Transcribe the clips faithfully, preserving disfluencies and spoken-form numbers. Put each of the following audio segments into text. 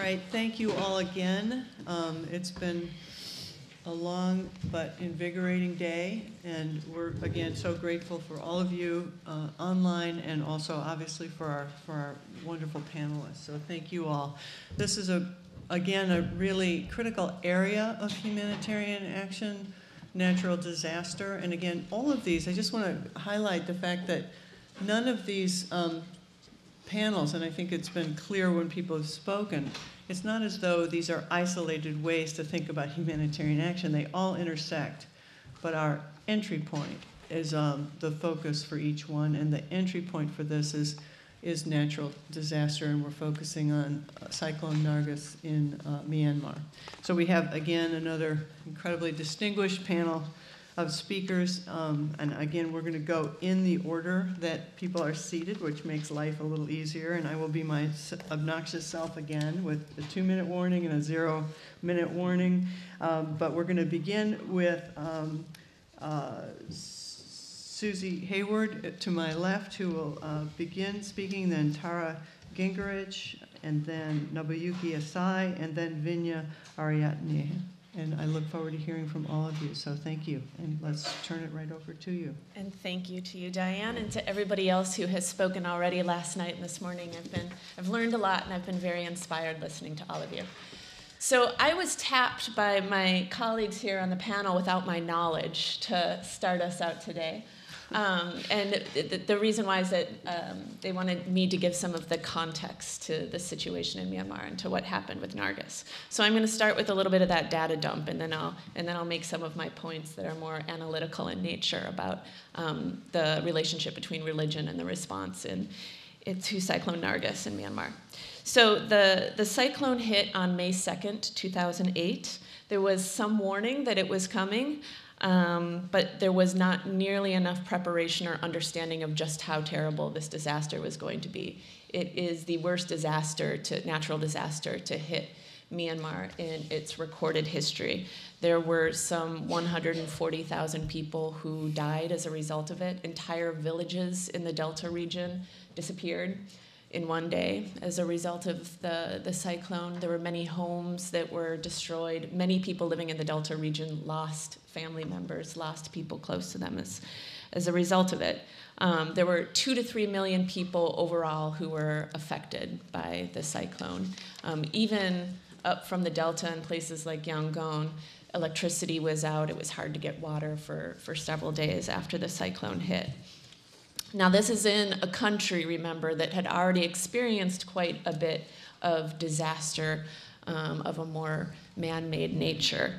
right, thank you all again. Um, it's been a long but invigorating day, and we're again so grateful for all of you uh, online, and also obviously for our for our wonderful panelists. So thank you all. This is a again a really critical area of humanitarian action, natural disaster, and again all of these. I just want to highlight the fact that none of these um, panels, and I think it's been clear when people have spoken, it's not as though these are isolated ways to think about humanitarian action. They all intersect, but our entry point is um, the focus for each one, and the entry point for this is, is natural disaster, and we're focusing on uh, Cyclone Nargis in uh, Myanmar. So we have, again, another incredibly distinguished panel of speakers, um, and again, we're going to go in the order that people are seated, which makes life a little easier, and I will be my obnoxious self again with a two-minute warning and a zero-minute warning, um, but we're going to begin with um, uh, Susan Hayward to my left, who will uh, begin speaking, then Tara Gingerich, and then Nobuyuki Asai, and then Vinya Ariyaratne. And I look forward to hearing from all of you. So thank you. And let's turn it right over to you. And thank you to you, Diane, and to everybody else who has spoken already last night and this morning. I've been, I've learned a lot, and I've been very inspired listening to all of you. So I was tapped by my colleagues here on the panel without my knowledge to start us out today. Um, and the, the reason why is that um, they wanted me to give some of the context to the situation in Myanmar and to what happened with Nargis. So I'm going to start with a little bit of that data dump, and then I'll and then I'll make some of my points that are more analytical in nature about um, the relationship between religion and the response in, in to Cyclone Nargis in Myanmar. So the the cyclone hit on May second, two thousand eight. There was some warning that it was coming. Um, but there was not nearly enough preparation or understanding of just how terrible this disaster was going to be. It is the worst disaster, to natural disaster, to hit Myanmar in its recorded history. There were some one hundred forty thousand people who died as a result of it. Entire villages in the Delta region disappeared in one day as a result of the, the cyclone. There were many homes that were destroyed. Many people living in the Delta region lost family members, lost people close to them as, as a result of it. Um, there were two to three million people overall who were affected by the cyclone. Um, even up from the Delta in places like Yangon, electricity was out. It was hard to get water for, for several days after the cyclone hit. Now, this is in a country, remember, that had already experienced quite a bit of disaster um, of a more man-made nature.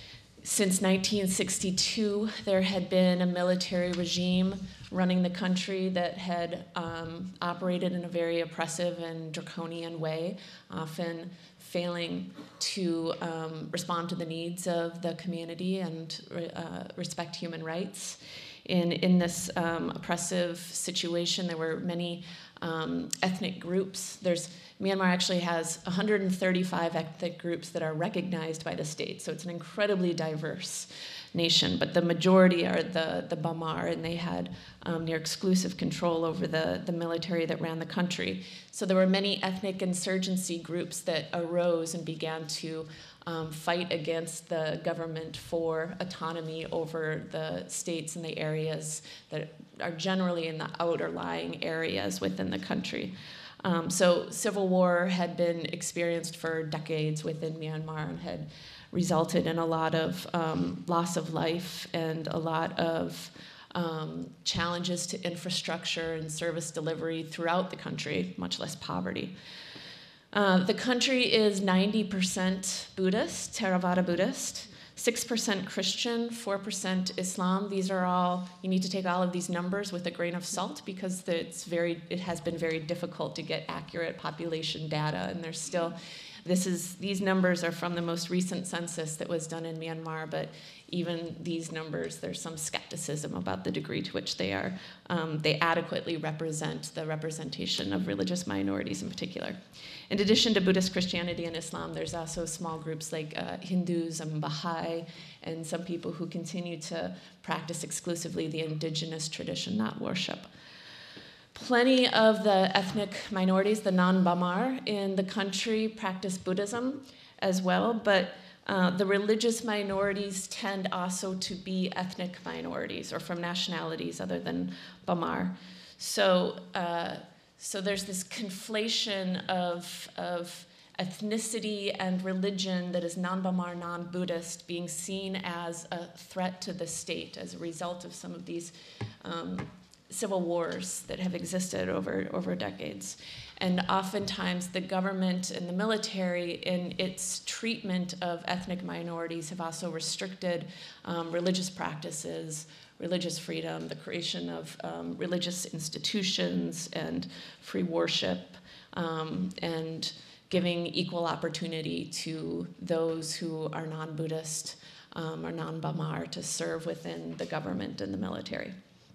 Since nineteen sixty-two, there had been a military regime running the country that had um, operated in a very oppressive and draconian way, often failing to um, respond to the needs of the community and uh, respect human rights. In, in this um, oppressive situation, there were many um, ethnic groups. There's, Myanmar actually has one hundred thirty-five ethnic groups that are recognized by the state, so it's an incredibly diverse nation, but the majority are the, the Bamar, and they had um, near exclusive control over the, the military that ran the country. So there were many ethnic insurgency groups that arose and began to Um, fight against the government for autonomy over the states and the areas that are generally in the outer lying areas within the country. Um, so civil war had been experienced for decades within Myanmar and had resulted in a lot of um, loss of life and a lot of um, challenges to infrastructure and service delivery throughout the country, much less poverty. Uh, the country is ninety percent Buddhist, Theravada Buddhist, six percent Christian, four percent Islam. These are all, you need to take all of these numbers with a grain of salt because it's very, it has been very difficult to get accurate population data, and there's still, this is, these numbers are from the most recent census that was done in Myanmar, but even these numbers, there's some skepticism about the degree to which they are, um, they adequately represent the representation of religious minorities in particular. In addition to Buddhist Christianity and Islam, there's also small groups like uh, Hindus and Baha'i, and some people who continue to practice exclusively the indigenous tradition, not worship. Plenty of the ethnic minorities, the non-Bamar in the country, practice Buddhism as well, but uh, the religious minorities tend also to be ethnic minorities or from nationalities other than Bamar. So, uh, so there's this conflation of, of ethnicity and religion that is non-Bamar, non-Buddhist, being seen as a threat to the state as a result of some of these um, civil wars that have existed over, over decades. And oftentimes the government and the military in its treatment of ethnic minorities have also restricted um, religious practices, religious freedom, the creation of um, religious institutions and free worship, um, and giving equal opportunity to those who are non-Buddhist um, or non-Bamar to serve within the government and the military.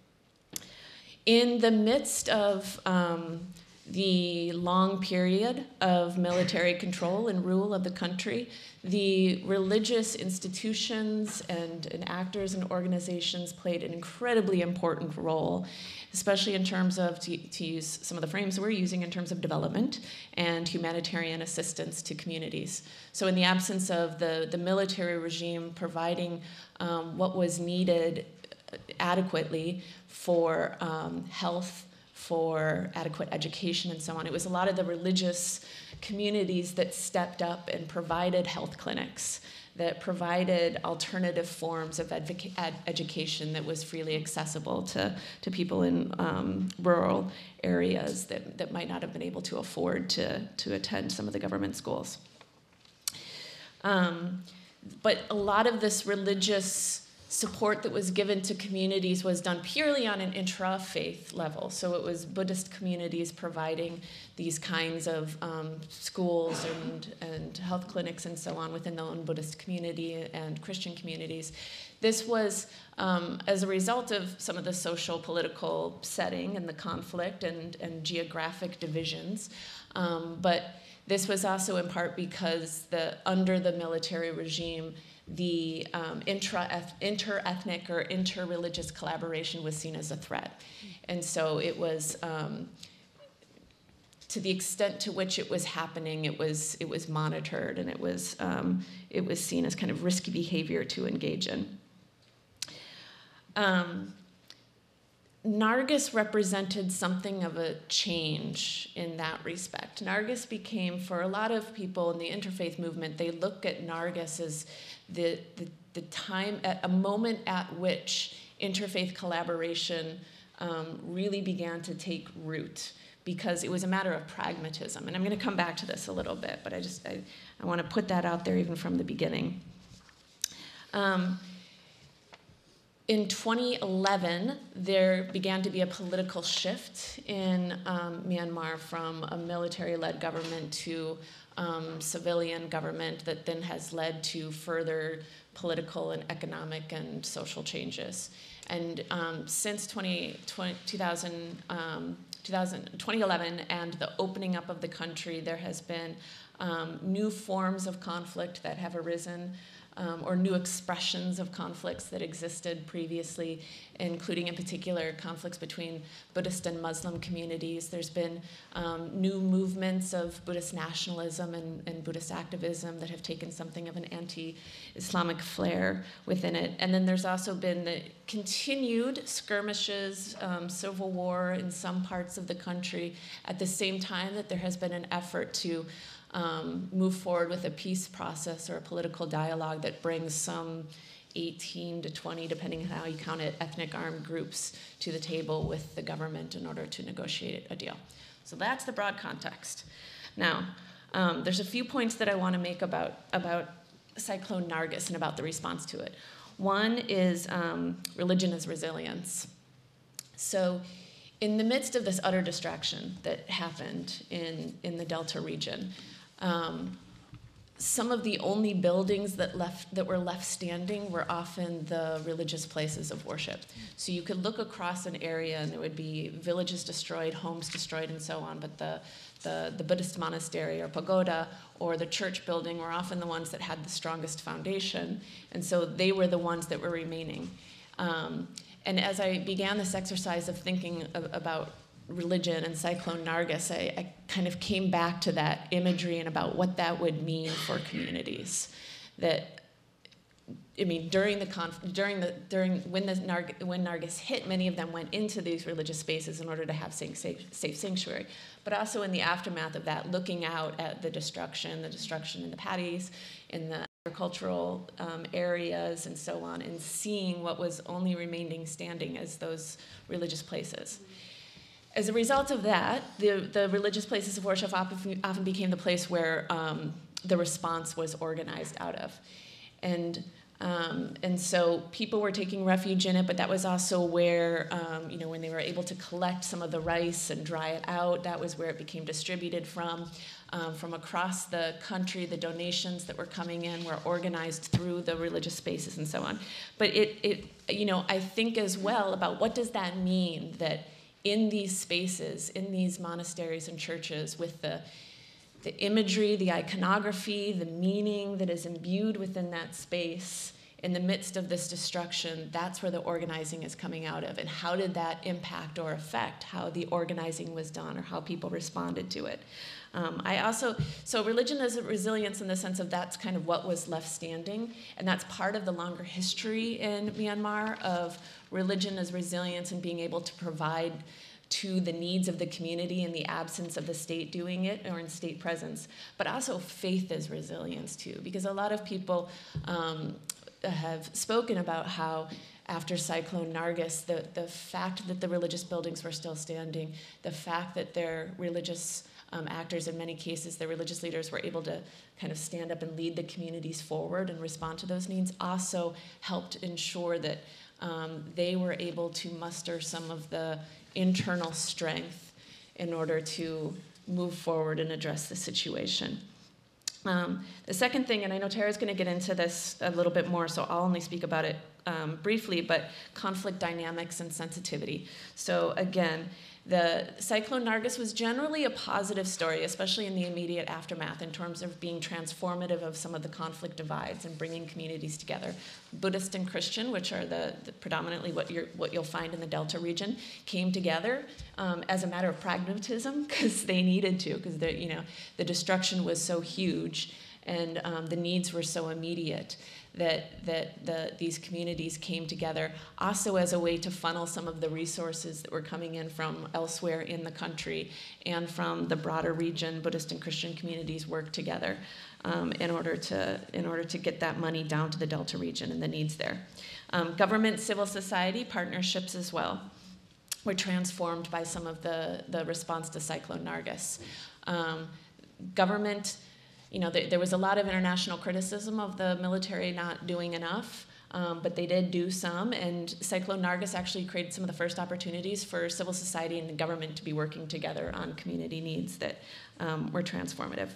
In the midst of um, the long period of military control and rule of the country, the religious institutions and, and actors and organizations played an incredibly important role, especially in terms of, to, to use some of the frames we're using, in terms of development and humanitarian assistance to communities. So in the absence of the, the military regime providing um, what was needed adequately for um, health, for adequate education and so on. It was a lot of the religious communities that stepped up and provided health clinics, that provided alternative forms of advoca- ed- education that was freely accessible to, to people in um, rural areas that, that might not have been able to afford to, to attend some of the government schools. Um, but a lot of this religious support that was given to communities was done purely on an intra-faith level. So it was Buddhist communities providing these kinds of um, schools and, and health clinics and so on within the own Buddhist community and Christian communities. This was um, as a result of some of the social political setting and the conflict and, and geographic divisions. Um, but this was also in part because the under the military regime, the um, intra inter-ethnic or inter-religious collaboration was seen as a threat. And so it was, um, to the extent to which it was happening, it was, it was monitored, and it was, um, it was seen as kind of risky behavior to engage in. Um, Nargis represented something of a change in that respect. Nargis became, for a lot of people in the interfaith movement, they look at Nargis as the, the, the time, at a moment at which interfaith collaboration um, really began to take root, because it was a matter of pragmatism. And I'm going to come back to this a little bit, but I just, I, I want to put that out there even from the beginning. Um, In twenty eleven, there began to be a political shift in um, Myanmar from a military-led government to um, civilian government that then has led to further political and economic and social changes. And um, since twenty, twenty, two thousand, um, two thousand, twenty eleven and the opening up of the country, there has been um, new forms of conflict that have arisen. Um, or new expressions of conflicts that existed previously, including in particular conflicts between Buddhist and Muslim communities. There's been um, new movements of Buddhist nationalism and, and Buddhist activism that have taken something of an anti-Islamic flair within it. And then there's also been the continued skirmishes, um, civil war in some parts of the country, at the same time that there has been an effort to Um, move forward with a peace process or a political dialogue that brings some eighteen to twenty, depending on how you count it, ethnic armed groups to the table with the government in order to negotiate a deal. So that's the broad context. Now, um, there's a few points that I want to make about, about Cyclone Nargis and about the response to it. One is um, religion as resilience. So in the midst of this utter distraction that happened in, in the Delta region, Um, some of the only buildings that left that were left standing were often the religious places of worship. So you could look across an area and there would be villages destroyed, homes destroyed, and so on, but the, the, the Buddhist monastery or pagoda or the church building were often the ones that had the strongest foundation, and so they were the ones that were remaining. Um, and as I began this exercise of thinking of, about religion and Cyclone Nargis, I, I kind of came back to that imagery and about what that would mean for communities. That, I mean, during the conf during the during when the Narg when Nargis hit, many of them went into these religious spaces in order to have safe, safe, safe sanctuary. But also in the aftermath of that, looking out at the destruction, the destruction in the paddies, in the agricultural um, areas, and so on, and seeing what was only remaining standing as those religious places. As a result of that, the the religious places of worship often, often became the place where um, the response was organized out of, and. Um, and so people were taking refuge in it, but that was also where, um, you know, when they were able to collect some of the rice and dry it out, that was where it became distributed from. Um, from across the country, the donations that were coming in were organized through the religious spaces and so on. But it, it, you know, I think as well about what does that mean that in these spaces, in these monasteries and churches, with the the imagery, the iconography, the meaning that is imbued within that space in the midst of this destruction, that's where the organizing is coming out of. And how did that impact or affect how the organizing was done or how people responded to it? Um, I also, so religion is a resilience in the sense of that's kind of what was left standing, and that's part of the longer history in Myanmar of religion as resilience and being able to provide to the needs of the community in the absence of the state doing it or in state presence, but also faith as resilience too, because a lot of people um, have spoken about how after Cyclone Nargis, the, the fact that the religious buildings were still standing, the fact that their religious um, actors, in many cases, their religious leaders were able to kind of stand up and lead the communities forward and respond to those needs, also helped ensure that um, they were able to muster some of the internal strength in order to move forward and address the situation. Um, the second thing, and I know Tara's going to get into this a little bit more, so I'll only speak about it um, briefly, but conflict dynamics and sensitivity. So again, the Cyclone Nargis was generally a positive story, especially in the immediate aftermath, in terms of being transformative of some of the conflict divides and bringing communities together. Buddhist and Christian, which are the, the predominantly what you're what you'll find in the Delta region, came together um, as a matter of pragmatism because they needed to, because the you know the destruction was so huge and um, the needs were so immediate that that the, these communities came together also as a way to funnel some of the resources that were coming in from elsewhere in the country and from the broader region. Buddhist and Christian communities worked together um, in order to in order to get that money down to the Delta region and the needs there. Um, government, civil society partnerships as well were transformed by some of the, the response to Cyclone Nargis. Um, government You know, there, there was a lot of international criticism of the military not doing enough, um, but they did do some, and Cyclone Nargis actually created some of the first opportunities for civil society and the government to be working together on community needs that um, were transformative.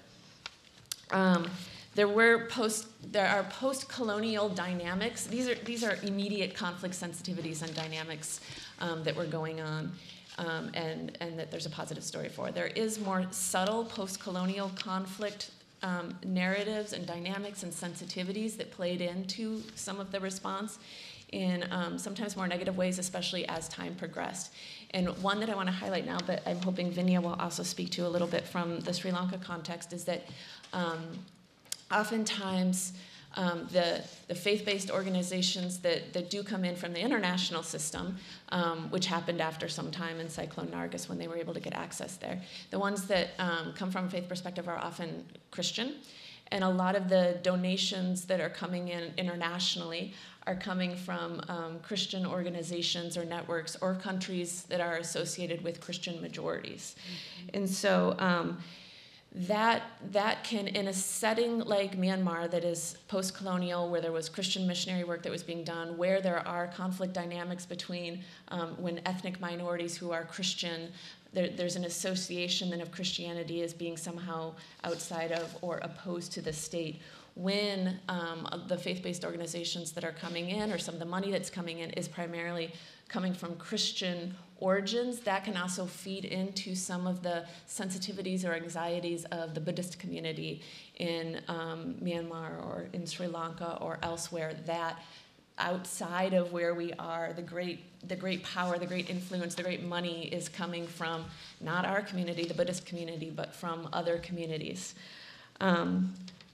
Um, there were post, there are post-colonial dynamics. These are, these are immediate conflict sensitivities and dynamics um, that were going on. Um, and, and that there's a positive story for. There is more subtle post-colonial conflict Um, narratives and dynamics and sensitivities that played into some of the response in um, sometimes more negative ways, especially as time progressed. And one that I want to highlight now, but I'm hoping Vinya will also speak to a little bit from the Sri Lanka context, is that um, oftentimes um, the, the faith-based organizations that, that do come in from the international system, um, which happened after some time in Cyclone Nargis when they were able to get access there, the ones that um, come from a faith perspective are often Christian. And a lot of the donations that are coming in internationally are coming from um, Christian organizations or networks or countries that are associated with Christian majorities. Mm-hmm. And so um, that that can, in a setting like Myanmar that is post-colonial, where there was Christian missionary work that was being done, where there are conflict dynamics between um, when ethnic minorities who are Christian, there, there's an association then of Christianity as being somehow outside of or opposed to the state. When um, the faith-based organizations that are coming in, or some of the money that's coming in, is primarily coming from Christian origins, that can also feed into some of the sensitivities or anxieties of the Buddhist community in um, Myanmar or in Sri Lanka or elsewhere that outside of where we are, the great, the great power, the great influence, the great money is coming from not our community, the Buddhist community, but from other communities. Um,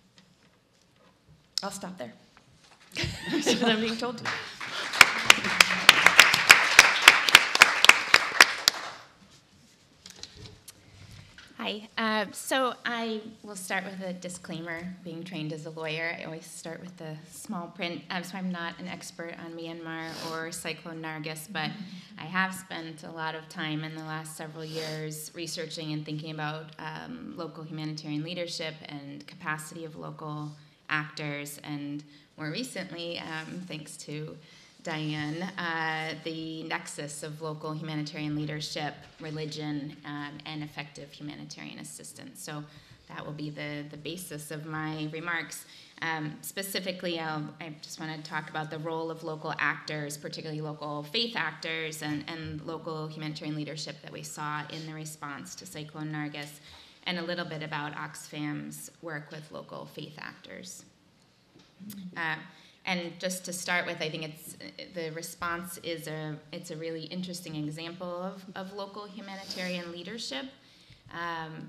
I'll stop there. That's what I'm being told to. Hi. Uh, so I will start with a disclaimer. Being trained as a lawyer, I always start with the small print. Um, so I'm not an expert on Myanmar or Cyclone Nargis, but I have spent a lot of time in the last several years researching and thinking about um, local humanitarian leadership and capacity of local actors, and more recently, um, thanks to Diane, uh, the nexus of local humanitarian leadership, religion, um, and effective humanitarian assistance. So that will be the, the basis of my remarks. Um, specifically, I'll, I just want to talk about the role of local actors, particularly local faith actors and, and local humanitarian leadership that we saw in the response to Cyclone Nargis, and a little bit about Oxfam's work with local faith actors. Uh, And just to start with, I think it's the response is a it's a really interesting example of, of local humanitarian leadership, um,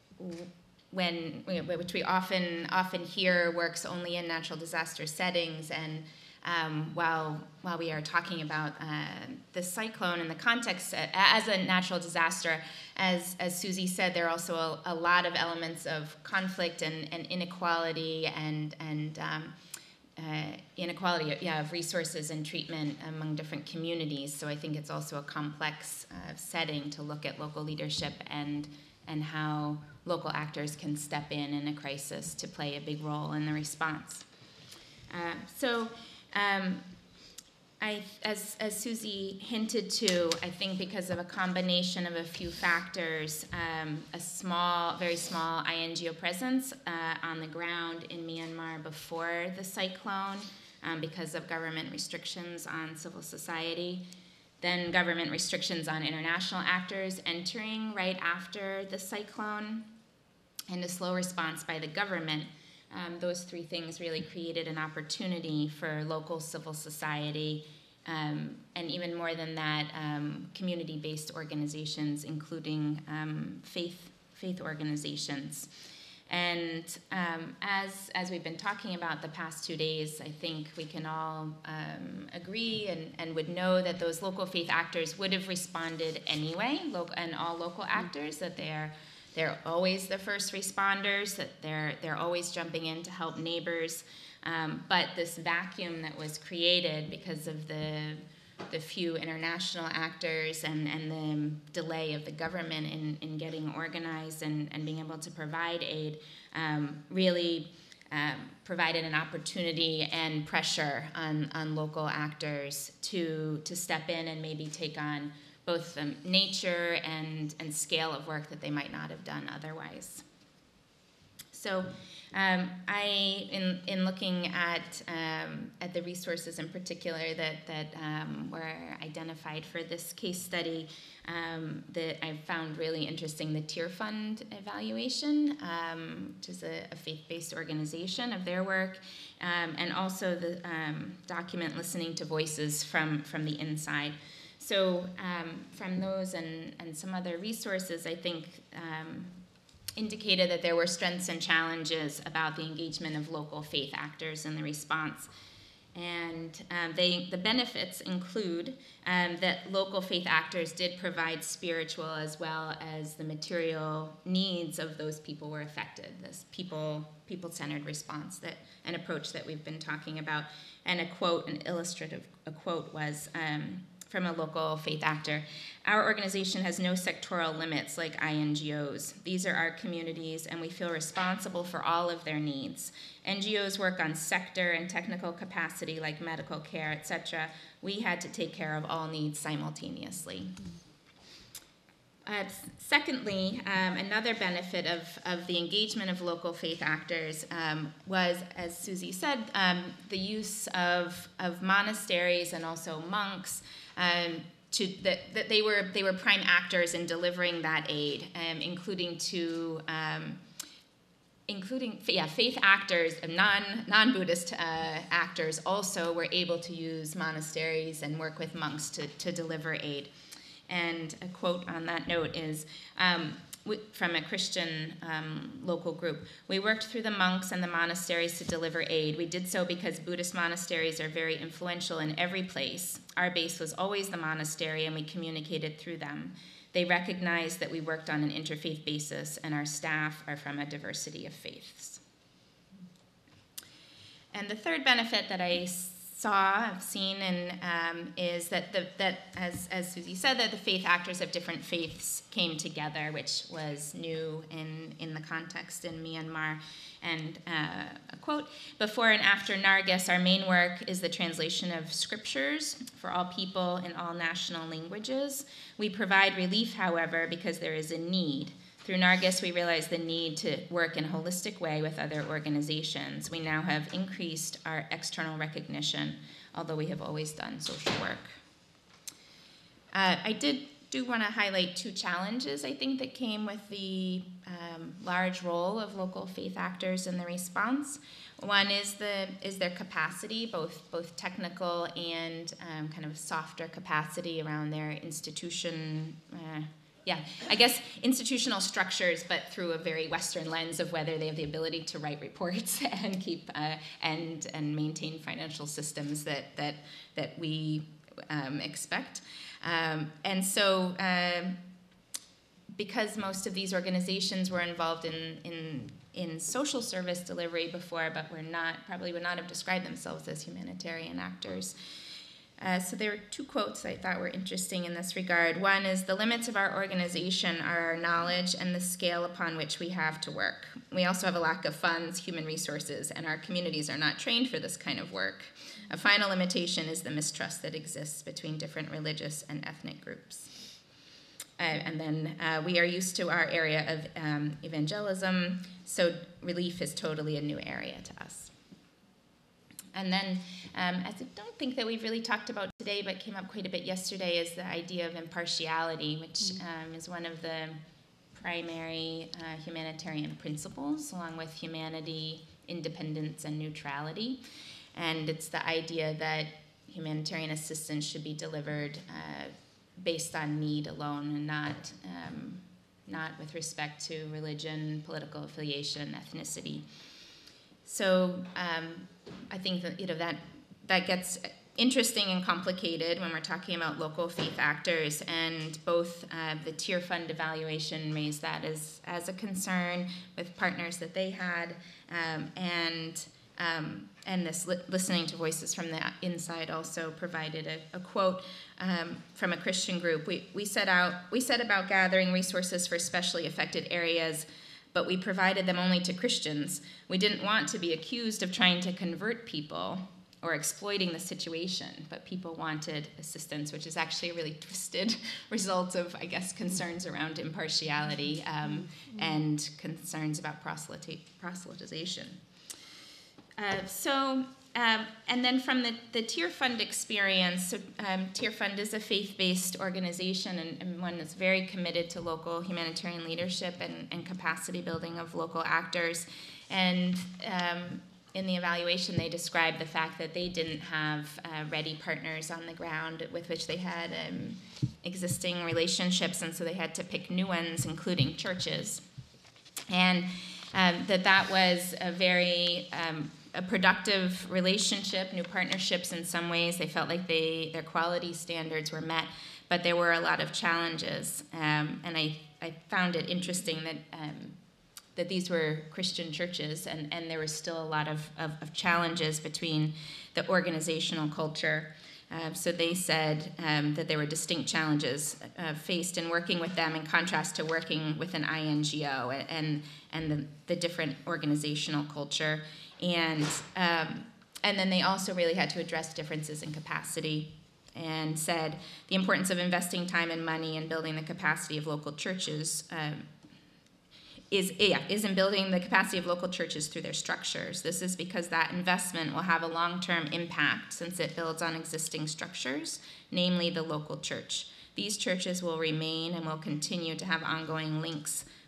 when which we often often hear works only in natural disaster settings. And um, while while we are talking about uh, the cyclone in the context as a natural disaster, as as Susie said, there are also a, a lot of elements of conflict and, and inequality and and um, Uh, inequality yeah, of resources and treatment among different communities. So I think it's also a complex uh, setting to look at local leadership and and how local actors can step in in a crisis to play a big role in the response. Uh, so um, I, as, as Susie hinted to, I think because of a combination of a few factors, um, a small, very small I N G O presence uh, on the ground in Myanmar before the cyclone, um, because of government restrictions on civil society, then government restrictions on international actors entering right after the cyclone, and a slow response by the government. Um, those three things really created an opportunity for local civil society, um, and even more than that, um, community-based organizations, including um, faith faith organizations. And um, as as we've been talking about the past two days, I think we can all um, agree and, and would know that those local faith actors would have responded anyway, lo- and all local actors, that they are They're always the first responders, that they're they're always jumping in to help neighbors. Um, but this vacuum that was created because of the the few international actors and, and the delay of the government in, in getting organized and, and being able to provide aid um, really um, provided an opportunity and pressure on, on local actors to to step in and maybe take on both the nature and, and scale of work that they might not have done otherwise. So um, I, in, in looking at, um, at the resources in particular that, that um, were identified for this case study, um, that I found really interesting the Tear Fund evaluation, um, which is a, a faith-based organization of their work, um, and also the um, document Listening to Voices from, from the Inside. So um, from those and, and some other resources, I think um, indicated that there were strengths and challenges about the engagement of local faith actors in the response. And um, they, the benefits include um, that local faith actors did provide spiritual as well as the material needs of those people were affected, this people, people-centered response, that an approach that we've been talking about. And a quote, an illustrative a quote was, um, from a local faith actor. Our organization has no sectoral limits like I N G Os. These are our communities, and we feel responsible for all of their needs. N G Os work on sector and technical capacity like medical care, et cetera. We had to take care of all needs simultaneously. Uh, secondly, um, another benefit of, of the engagement of local faith actors um, was, as Susie said, um, the use of, of monasteries and also monks. Um, to that, that they were they were prime actors in delivering that aid, um, including to um, including yeah, faith actors, non, non-Buddhist uh, actors also were able to use monasteries and work with monks to, to deliver aid. And a quote on that note is, um, from a Christian um, local group. We worked through the monks and the monasteries to deliver aid. We did so because Buddhist monasteries are very influential in every place. Our base was always the monastery, and we communicated through them. They recognized that we worked on an interfaith basis, and our staff are from a diversity of faiths. And the third benefit that I saw, I've seen, and um, is that the, that as as Susie said, that the faith actors of different faiths came together, which was new in in the context in Myanmar. And uh, a quote: "Before and after Nargis, our main work is the translation of scriptures for all people in all national languages. We provide relief, however, because there is a need. Through Nargis, we realized the need to work in a holistic way with other organizations. We now have increased our external recognition, although we have always done social work." Uh, I did do want to highlight two challenges, I think, that came with the um, large role of local faith actors in the response. One is the is their capacity, both both technical and um, kind of softer capacity around their institution. Uh, Yeah, I guess institutional structures, but through a very Western lens of whether they have the ability to write reports and keep uh, and and maintain financial systems that that that we um, expect. Um, and so, uh, because most of these organizations were involved in in in social service delivery before, but were not probably would not have described themselves as humanitarian actors. Uh, so there are two quotes I thought were interesting in this regard. One is, "The limits of our organization are our knowledge and the scale upon which we have to work. We also have a lack of funds, human resources, and our communities are not trained for this kind of work. A final limitation is the mistrust that exists between different religious and ethnic groups." Uh, and then, uh, "We are used to our area of um, evangelism, so relief is totally a new area to us." And then, um, as I don't think that we've really talked about today, but came up quite a bit yesterday, is the idea of impartiality, which um, is one of the primary uh, humanitarian principles, along with humanity, independence, and neutrality. And it's the idea that humanitarian assistance should be delivered uh, based on need alone, and not um, not with respect to religion, political affiliation, ethnicity. So um, I think that, you know, that that gets interesting and complicated when we're talking about local faith actors, and both uh, the tier fund evaluation raised that as, as a concern with partners that they had, um, and um, and this li- listening to voices from the inside also provided a, a quote um, from a Christian group. We we set out we set about gathering resources for especially affected areas, but we provided them only to Christians. We didn't want to be accused of trying to convert people or exploiting the situation, but people wanted assistance, which is actually a really twisted result of, I guess, concerns around impartiality um, and concerns about proselyte, proselytization. Uh, so, um, and then from the, the Tier Fund experience, so um, Tier Fund is a faith-based organization and, and one that's very committed to local humanitarian leadership and, and capacity building of local actors. And um, in the evaluation, they described the fact that they didn't have uh, ready partners on the ground with which they had um, existing relationships, and so they had to pick new ones, including churches. And um, that that was a very um, a productive relationship, new partnerships in some ways. They felt like they their quality standards were met, but there were a lot of challenges. Um, and I, I found it interesting that um, that these were Christian churches, and, and there was still a lot of, of, of challenges between the organizational culture. Uh, so they said um, that there were distinct challenges uh, faced in working with them in contrast to working with an I N G O and, and, and the, the different organizational culture. And, um, and then they also really had to address differences in capacity, and said the importance of investing time and money in building the capacity of local churches um, is, yeah, is in building the capacity of local churches through their structures. This is because that investment will have a long-term impact since it builds on existing structures, namely the local church. These churches will remain and will continue to have ongoing links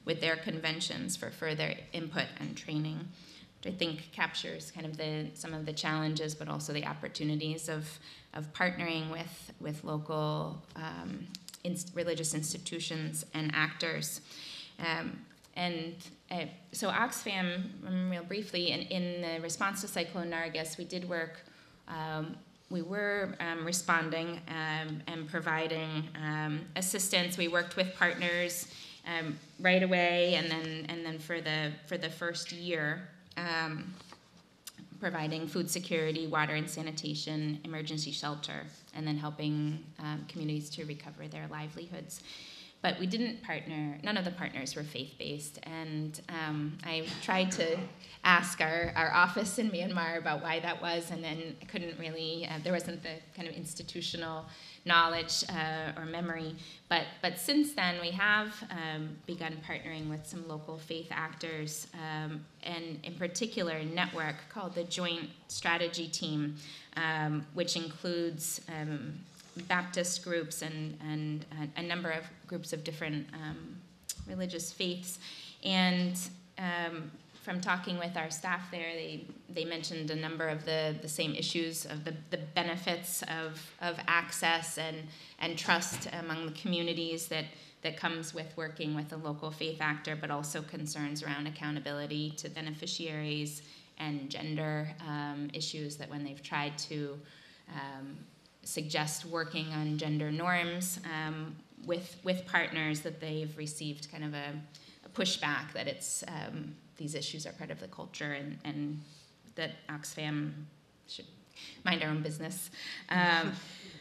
with their conventions for further input and training, which I think captures kind of the some of the challenges, but also the opportunities of of partnering with with local um, inst- religious institutions and actors. Um, and uh, so Oxfam, um, real briefly, in, in the response to Cyclone Nargis, we did work. Um, we were um, responding um, and providing um, assistance. We worked with partners um, right away, and then and then for the for the first year. Um, providing food security, water and sanitation, emergency shelter, and then helping um, communities to recover their livelihoods. But we didn't partner, none of the partners were faith-based, and um, I tried to ask our, our office in Myanmar about why that was, and then I couldn't really, uh, there wasn't the kind of institutional knowledge uh, or memory. But but since then, we have um, begun partnering with some local faith actors, um, and in particular a network called the Joint Strategy Team, um, which includes um, Baptist groups and, and a number of groups of different um, religious faiths. And um, from talking with our staff there, they, they mentioned a number of the, the same issues of the, the benefits of, of access and, and trust among the communities that, that comes with working with a local faith actor, but also concerns around accountability to beneficiaries and gender um, issues that when they've tried to um, suggest working on gender norms um, with, with partners, that they've received kind of a, a pushback that it's um, these issues are part of the culture, and, and that Oxfam should mind our own business. Um,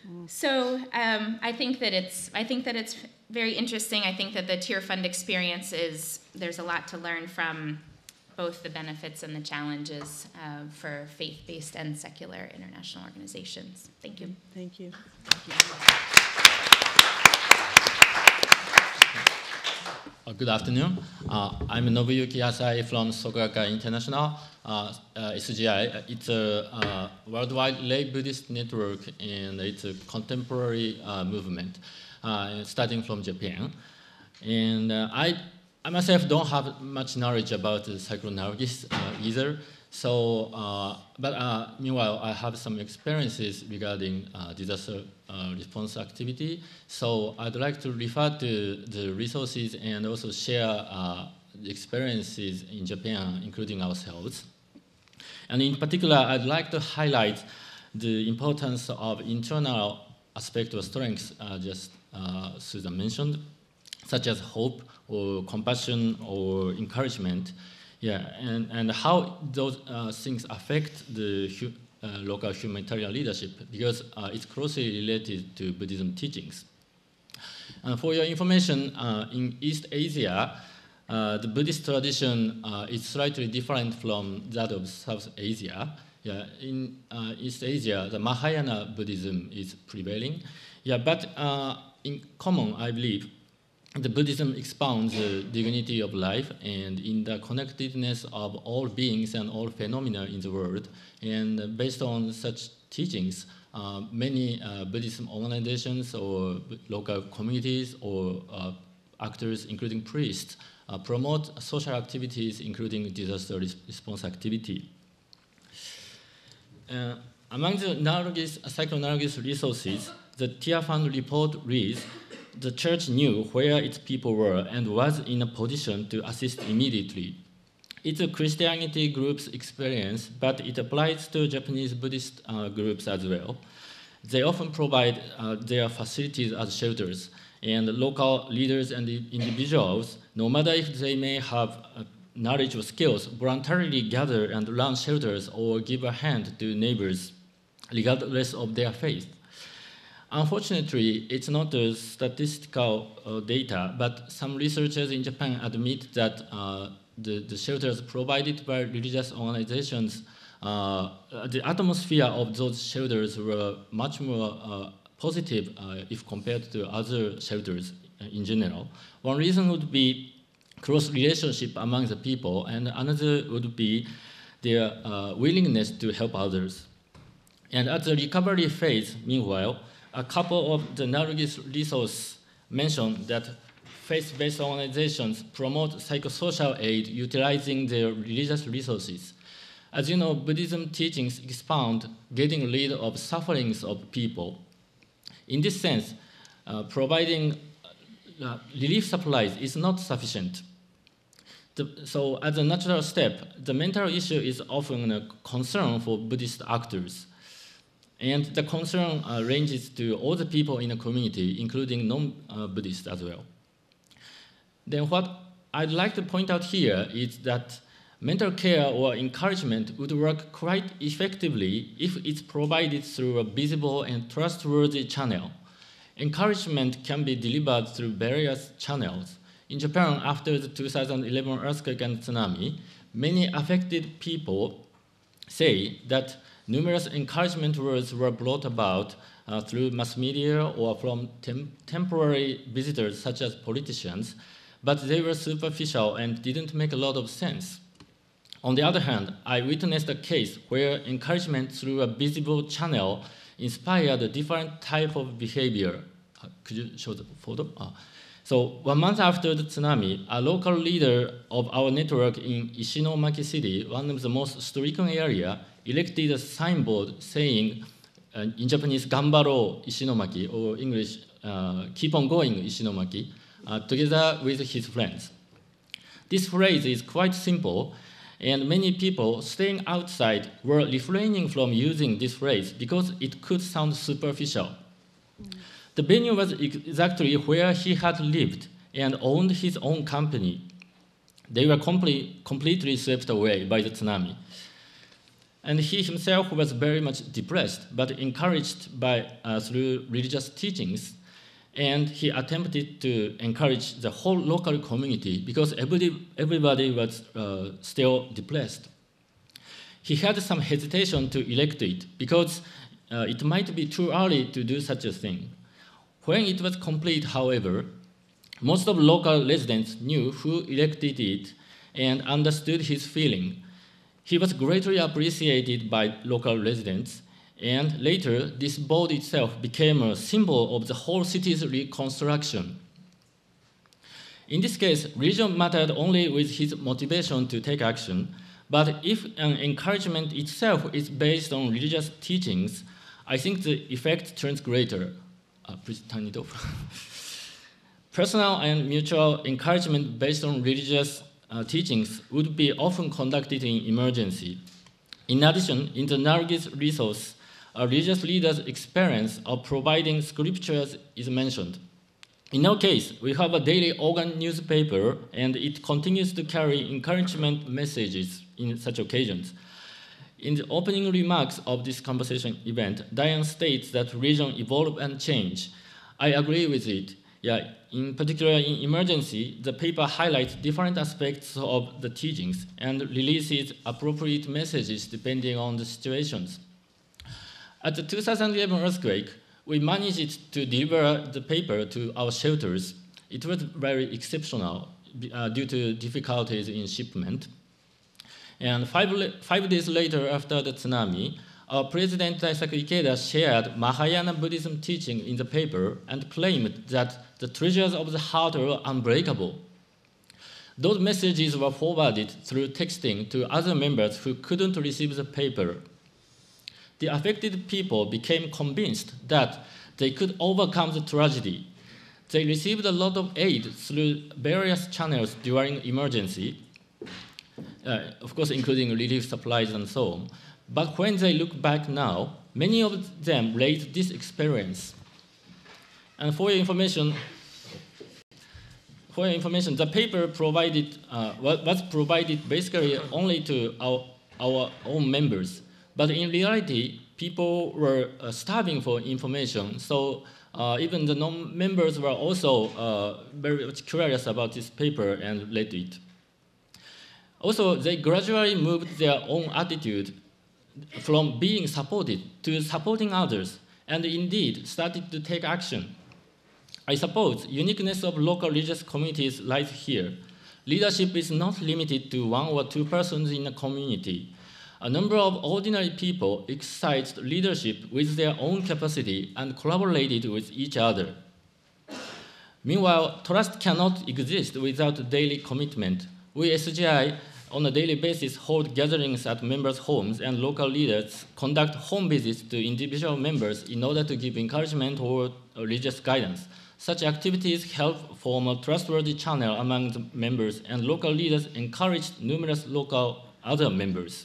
so um, I think that it's I think that it's very interesting. I think that the Tier Fund experience is, there's a lot to learn from both the benefits and the challenges uh, for faith-based and secular international organizations. Thank you. Thank you. Uh, Good afternoon. Uh, I'm Nobuyuki Asai from Sokoaka International. Uh, uh, S G I, it's a uh, worldwide lay Buddhist network, and it's a contemporary uh, movement uh, starting from Japan. And uh, I, I myself don't have much knowledge about the Cyclone Nargis uh, either. So, uh, but uh, meanwhile, I have some experiences regarding uh, disaster uh, response activity. So I'd like to refer to the resources and also share uh, the experiences in Japan, including ourselves. And in particular, I'd like to highlight the importance of internal aspect of strengths, uh, just uh, Susan mentioned, such as hope or compassion or encouragement. Yeah, and, and how those uh, things affect the hu uh, local humanitarian leadership, because uh, it's closely related to Buddhism teachings. And for your information, uh, in East Asia, uh, the Buddhist tradition uh, is slightly different from that of South Asia. Yeah, in uh, East Asia, the Mahayana Buddhism is prevailing. Yeah, but uh, in common, I believe, the Buddhism expounds the dignity of life and in the connectedness of all beings and all phenomena in the world. And based on such teachings, uh, many uh, Buddhism organizations or local communities or uh, actors, including priests, uh, promote social activities, including disaster response activity. Uh, among the Nargis, Cyclone Nargis resources, the Tier Fund report reads, the church knew where its people were and was in a position to assist immediately. It's a Christianity group's experience, but it applies to Japanese Buddhist uh, groups as well. They often provide uh, their facilities as shelters, and local leaders and individuals, no matter if they may have uh, knowledge or skills, voluntarily gather and run shelters or give a hand to neighbors, regardless of their faith. Unfortunately, it's not a statistical uh, data, but some researchers in Japan admit that uh, the, the shelters provided by religious organizations, uh, the atmosphere of those shelters were much more uh, positive uh, if compared to other shelters in general. One reason would be close relationship among the people, and another would be their uh, willingness to help others. And at the recovery phase, meanwhile, a couple of the Nargis resources mentioned that faith-based organizations promote psychosocial aid utilizing their religious resources. As you know, Buddhism teachings expound getting rid of sufferings of people. In this sense, uh, providing uh, relief supplies is not sufficient. The, so as a natural step, the mental issue is often a concern for Buddhist actors. And the concern uh, ranges to all the people in the community, including non-Buddhists as well. Then what I'd like to point out here is that mental care or encouragement would work quite effectively if it's provided through a visible and trustworthy channel. Encouragement can be delivered through various channels. In Japan, after the two thousand eleven earthquake and tsunami, many affected people say that numerous encouragement words were brought about uh, through mass media or from tem temporary visitors such as politicians, but they were superficial and didn't make a lot of sense. On the other hand, I witnessed a case where encouragement through a visible channel inspired a different type of behavior. Uh, could you show the photo? Uh, so one month after the tsunami, a local leader of our network in Ishinomaki City, one of the most stricken areas, erected a signboard saying, uh, in Japanese, "Gambaro Ishinomaki," or English, uh, "Keep on going Ishinomaki," uh, together with his friends. This phrase is quite simple, and many people staying outside were refraining from using this phrase because it could sound superficial. Mm. The venue was exactly where he had lived and owned his own company. They were complete, completely swept away by the tsunami. And he himself was very much depressed, but encouraged by, uh, through religious teachings. And he attempted to encourage the whole local community because everybody, everybody was uh, still depressed. He had some hesitation to elect it because uh, it might be too early to do such a thing. When it was complete, however, most of local residents knew who elected it and understood his feeling. He was greatly appreciated by local residents, and later, this board itself became a symbol of the whole city's reconstruction. In this case, religion mattered only with his motivation to take action, but if an encouragement itself is based on religious teachings, I think the effect turns greater. Uh, please turn it off. Personal and mutual encouragement based on religious uh, teachings would be often conducted in emergency. In addition, in the Nargis resource, a religious leader's experience of providing scriptures is mentioned. In our case, we have a daily organ newspaper, and it continues to carry encouragement messages in such occasions. In the opening remarks of this conversation event, Diane states that religion evolve and change. I agree with it. Yeah, in particular, in emergency, the paper highlights different aspects of the teachings and releases appropriate messages depending on the situations. At the two thousand eleven earthquake, we managed to deliver the paper to our shelters. It was very exceptional uh, due to difficulties in shipment. And five, five days later, after the tsunami, our President Daisaku Ikeda shared Mahayana Buddhism teaching in the paper and claimed that the treasures of the heart are unbreakable. Those messages were forwarded through texting to other members who couldn't receive the paper. The affected people became convinced that they could overcome the tragedy. They received a lot of aid through various channels during emergency, uh, of course, including relief supplies and so on. But when they look back now, many of them rate this experience. And for your information, for your information, the paper provided uh, was provided basically only to our, our own members. But in reality, people were uh, starving for information, so uh, even the non-members were also uh, very much curious about this paper and read it. Also, they gradually moved their own attitude from being supported to supporting others, and indeed started to take action. I suppose uniqueness of local religious communities lies here. Leadership is not limited to one or two persons in a community. A number of ordinary people exercised leadership with their own capacity and collaborated with each other. Meanwhile, trust cannot exist without daily commitment. We S G I, on a daily basis, hold gatherings at members' homes, and local leaders conduct home visits to individual members in order to give encouragement or religious guidance. Such activities help form a trustworthy channel among the members, and local leaders encourage numerous local other members.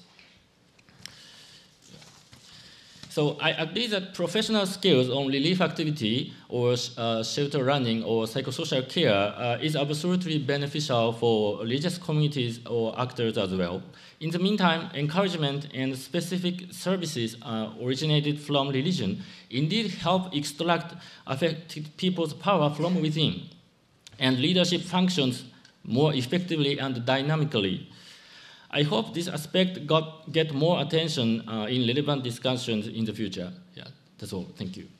So I agree that professional skills on relief activity or uh, shelter running or psychosocial care uh, is absolutely beneficial for religious communities or actors as well. In the meantime, encouragement and specific services uh, originated from religion indeed help extract affected people's power from within, and leadership functions more effectively and dynamically. I hope this aspect got get more attention uh, in relevant discussions in the future. Yeah, that's all. Thank you.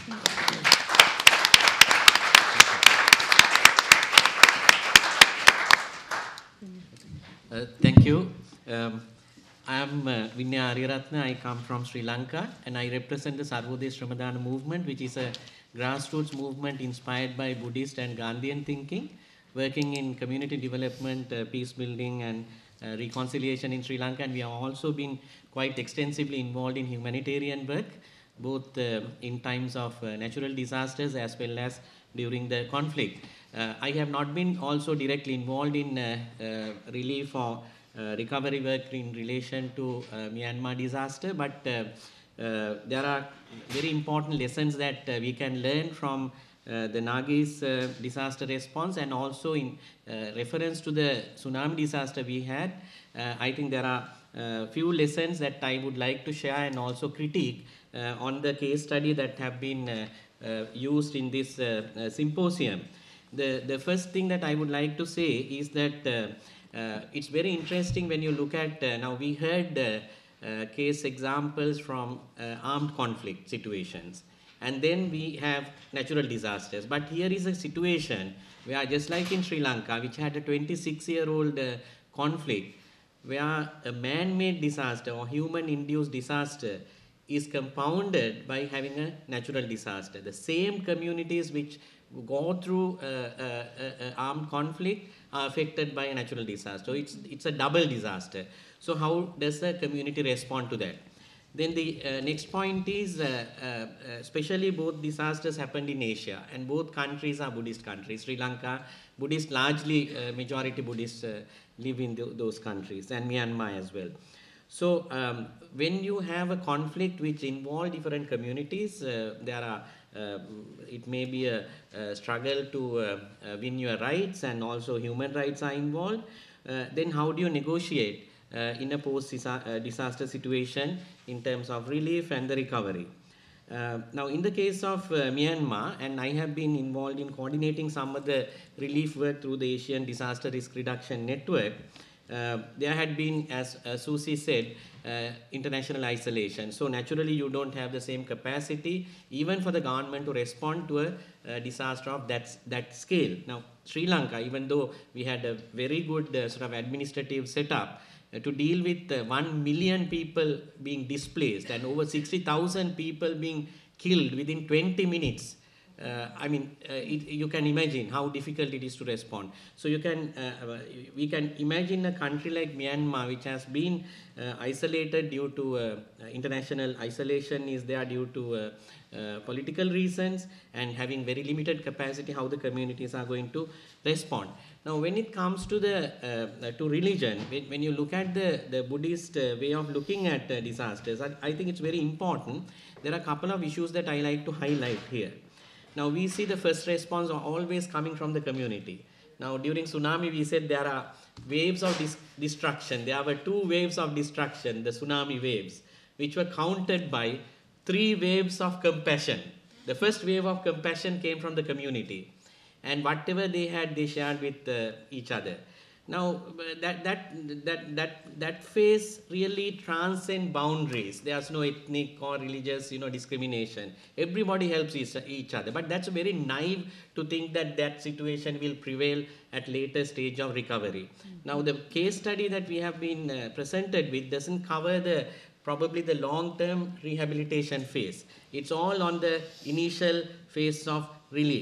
Uh, thank you. Um, I am uh, Vinya Ariyaratne. I come from Sri Lanka, and I represent the Sarvodaya Shramadana movement, which is a grassroots movement inspired by Buddhist and Gandhian thinking, working in community development, uh, peace building, and Uh, reconciliation in Sri Lanka, and we have also been quite extensively involved in humanitarian work, both uh, in times of uh, natural disasters as well as during the conflict. Uh, I have not been also directly involved in uh, uh, relief or uh, recovery work in relation to uh, Myanmar disaster, but uh, uh, there are very important lessons that uh, we can learn from Uh, the Nargis uh, disaster response, and also in uh, reference to the tsunami disaster we had. Uh, I think there are uh, few lessons that I would like to share and also critique uh, on the case study that have been uh, uh, used in this uh, uh, symposium. The, the first thing that I would like to say is that uh, uh, it's very interesting when you look at, uh, now we heard uh, uh, case examples from uh, armed conflict situations. And then we have natural disasters. But here is a situation where, just like in Sri Lanka, which had a twenty-six-year-old uh, conflict, where a man-made disaster or human-induced disaster is compounded by having a natural disaster. The same communities which go through uh, uh, uh, armed conflict are affected by a natural disaster. So it's, it's a double disaster. So how does the community respond to that? Then the uh, next point is, uh, uh, especially both disasters happened in Asia, and both countries are Buddhist countries. Sri Lanka, Buddhist, largely uh, majority Buddhists uh, live in th those countries, and Myanmar as well. So um, when you have a conflict which involves different communities, uh, there are, uh, it may be a, a struggle to uh, uh, win your rights, and also human rights are involved. Uh, then how do you negotiate Uh, in a post-disaster situation in terms of relief and the recovery? Uh, now, in the case of uh, Myanmar, and I have been involved in coordinating some of the relief work through the Asian Disaster Risk Reduction Network, uh, there had been, as uh, Susie said, uh, international isolation. So naturally, you don't have the same capacity, even for the government to respond to a uh, disaster of that, that scale. Now, Sri Lanka, even though we had a very good uh, sort of administrative setup, Uh, to deal with uh, one million people being displaced and over sixty thousand people being killed within twenty minutes. Uh, I mean, uh, it, you can imagine how difficult it is to respond. So you can, uh, we can imagine a country like Myanmar, which has been uh, isolated due to uh, international isolation is there due to uh, uh, political reasons, and having very limited capacity, how the communities are going to respond. Now, when it comes to the uh, to religion, when, when you look at the, the Buddhist uh, way of looking at uh, disasters, I, I think it's very important. There are a couple of issues that I like to highlight here. Now, we see the first response are always coming from the community. Now, during tsunami, we said there are waves of dis destruction. There were two waves of destruction, the tsunami waves, which were countered by three waves of compassion. The first wave of compassion came from the community, and whatever they had, they shared with uh, each other. Now, that, that, that, that, that phase really transcends boundaries. There's no ethnic or religious, you know, discrimination. Everybody helps each, each other. But that's very naive to think that that situation will prevail at later stage of recovery. Mm-hmm. Now, the case study that we have been uh, presented with doesn't cover the probably the long-term rehabilitation phase. It's all on the initial phase of relief.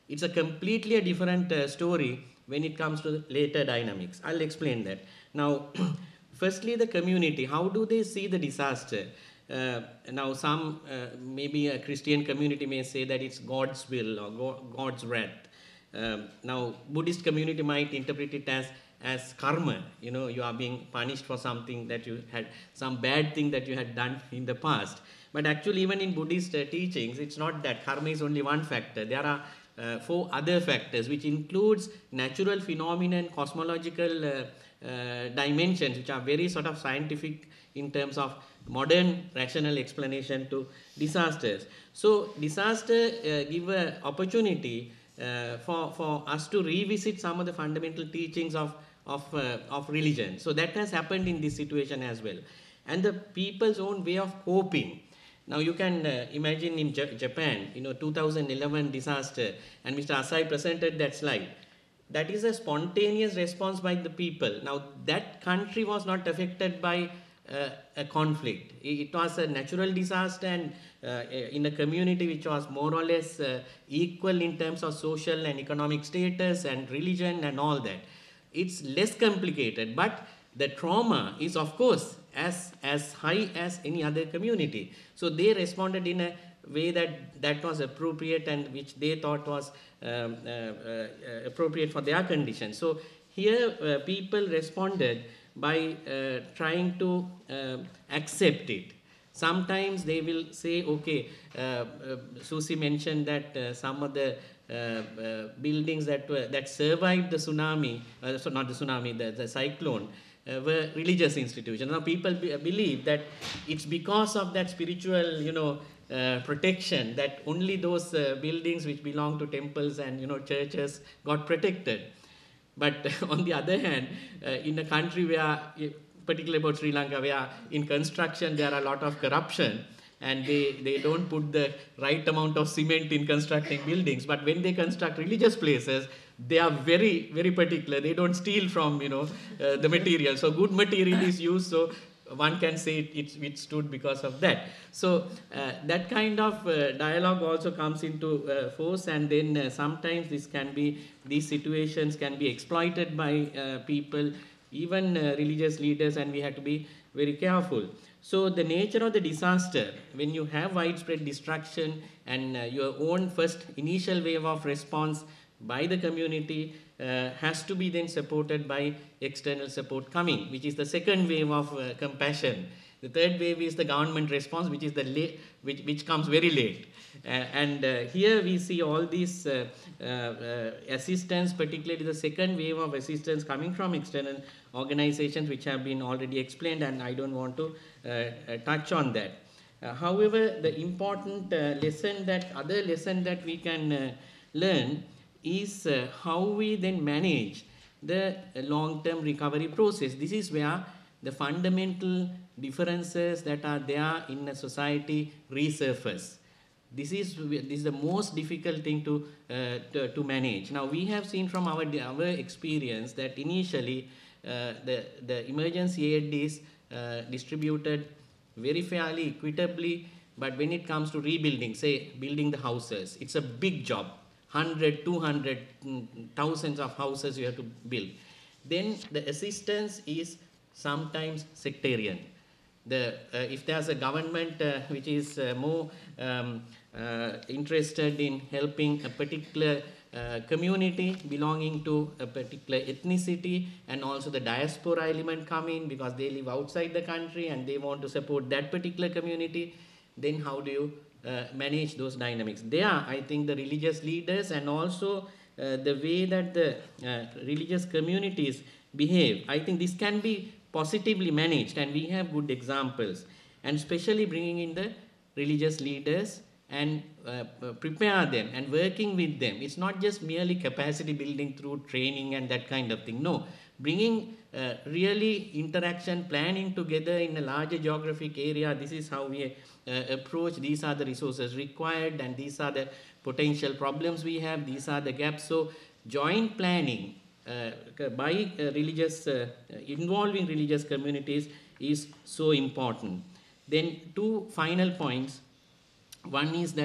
It's a completely a different uh, story when it comes to the later dynamics. I'll explain that. Now, firstly, the community, how do they see the disaster? Uh, now, some, uh, maybe a Christian community may say that it's God's will or go God's wrath. Um, now, Buddhist community might interpret it as, as karma. You know, you are being punished for something that you had, some bad thing that you had done in the past. But actually, even in Buddhist uh, teachings, it's not that. Karma is only one factor. There are uh, four other factors, which includes natural phenomena and cosmological uh, uh, dimensions, which are very sort of scientific in terms of modern rational explanation to disasters. So, disaster uh, give an opportunity uh, for, for us to revisit some of the fundamental teachings of, of, uh, of religion. So, that has happened in this situation as well. And the people's own way of coping. Now, you can uh, imagine in J Japan, you know, two thousand eleven disaster, and Mister Asai presented that slide. That is a spontaneous response by the people. Now, that country was not affected by uh, a conflict. It was a natural disaster, and uh, in a community which was more or less uh, equal in terms of social and economic status and religion and all that. It's less complicated, but the trauma is, of course, as, as high as any other community. So they responded in a way that, that was appropriate and which they thought was um, uh, uh, appropriate for their conditions. So here uh, people responded by uh, trying to uh, accept it. Sometimes they will say, okay, uh, uh, Susie mentioned that uh, some of the uh, uh, buildings that were, that survived the tsunami, uh, so not the tsunami, the, the cyclone, uh, were religious institutions. Now people be, believe that it's because of that spiritual, you know, uh, protection that only those uh, buildings which belong to temples and, you know, churches got protected. But on the other hand, uh, in a country where, particularly about Sri Lanka, where in construction there are a lot of corruption and they, they don't put the right amount of cement in constructing buildings. But when they construct religious places, they are very, very particular. They don't steal from, you know, uh, the material. So good material is used, so one can say it, it, it stood because of that. So uh, that kind of uh, dialogue also comes into uh, force, and then uh, sometimes this can be, these situations can be exploited by uh, people, even uh, religious leaders, and we have to be very careful. So the nature of the disaster, when you have widespread destruction and uh, your own first initial wave of response by the community uh, has to be then supported by external support coming, which is the second wave of uh, compassion. The third wave is the government response, which is the late, which, which comes very late. Uh, and uh, here we see all these uh, uh, uh, assistance, particularly the second wave of assistance coming from external organizations, which have been already explained, and I don't want to uh, uh, touch on that. Uh, however, the important uh, lesson that, other lesson that we can uh, learn is uh, how we then manage the uh, long-term recovery process. This is where the fundamental differences that are there in a society resurface. This is, this is the most difficult thing to, uh, to, to manage. Now, we have seen from our, our experience that initially uh, the, the emergency aid is uh, distributed very fairly, equitably, but when it comes to rebuilding, say building the houses, it's a big job. one hundred, two hundred, thousands of houses you have to build. Then the assistance is sometimes sectarian. The, uh, if there's a government uh, which is uh, more um, uh, interested in helping a particular uh, community belonging to a particular ethnicity, and also the diaspora element come in because they live outside the country and they want to support that particular community, then how do you uh, manage those dynamics? There, I think the religious leaders and also uh, the way that the uh, religious communities behave, I think this can be positively managed, and we have good examples, and especially bringing in the religious leaders and uh, prepare them and working with them. It's not just merely capacity building through training and that kind of thing. No, bringing uh, really interaction, planning together in a larger geographic area. This is how we uh, approach. These are the resources required, and these are the potential problems we have. These are the gaps. So joint planning Uh, by uh, religious, uh, involving religious communities is so important. Then two final points. One is that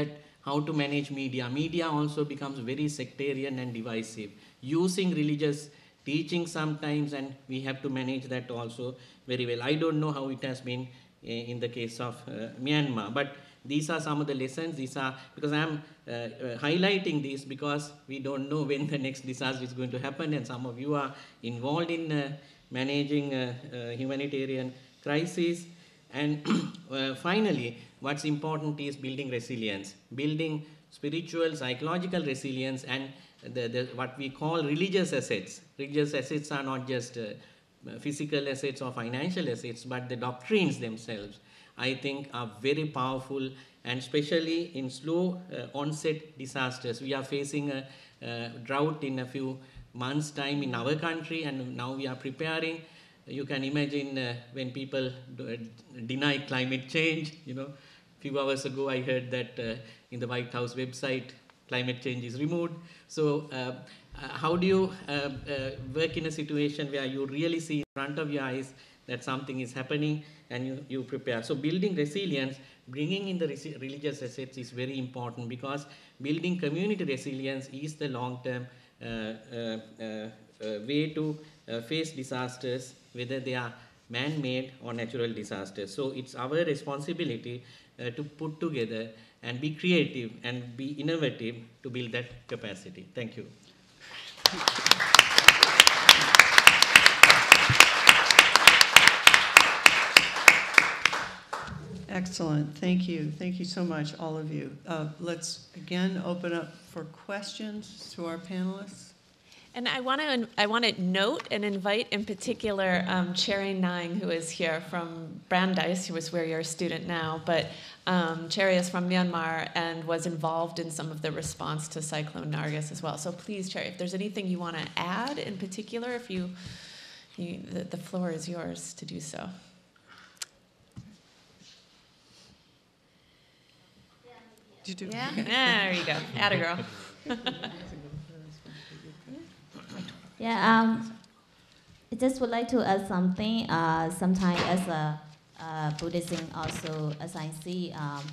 how to manage media. Media also becomes very sectarian and divisive, using religious teaching sometimes, and we have to manage that also very well. I don't know how it has been uh, in the case of uh, Myanmar, but these are some of the lessons. These are, because I am uh, uh, highlighting this because we don't know when the next disaster is going to happen, and some of you are involved in uh, managing uh, uh, humanitarian crisis. And uh, finally, what's important is building resilience, building spiritual, psychological resilience, and the, the, what we call religious assets. Religious assets are not just uh, physical assets or financial assets, but the doctrines themselves, I think, are very powerful, and especially in slow uh, onset disasters. We are facing a, a drought in a few months' time in our country, and now we are preparing. You can imagine uh, when people do, uh, deny climate change. You know, a few hours ago I heard that uh, in the White House website, climate change is removed. So uh, uh, how do you uh, uh, work in a situation where you really see in front of your eyes that something is happening and you, you prepare? So building resilience, bringing in the resi religious assets is very important, because building community resilience is the long-term uh, uh, uh, uh, way to uh, face disasters, whether they are man-made or natural disasters. So it's our responsibility uh, to put together and be creative and be innovative to build that capacity. Thank you. Excellent. Thank you. Thank you so much, all of you. Uh, let's again open up for questions to our panelists. And I want to I want to note and invite in particular um, Cherry Nang, who is here from Brandeis, who is where you're a student now, but um, Cherry is from Myanmar and was involved in some of the response to Cyclone Nargis as well. So please, Cherry, if there's anything you want to add in particular, if you, you the, the floor is yours to do so. Did you do? Yeah, there you go. Atta girl. Yeah, um, I just would like to add something. Uh, sometimes as a uh, Buddhism also, as I see, um,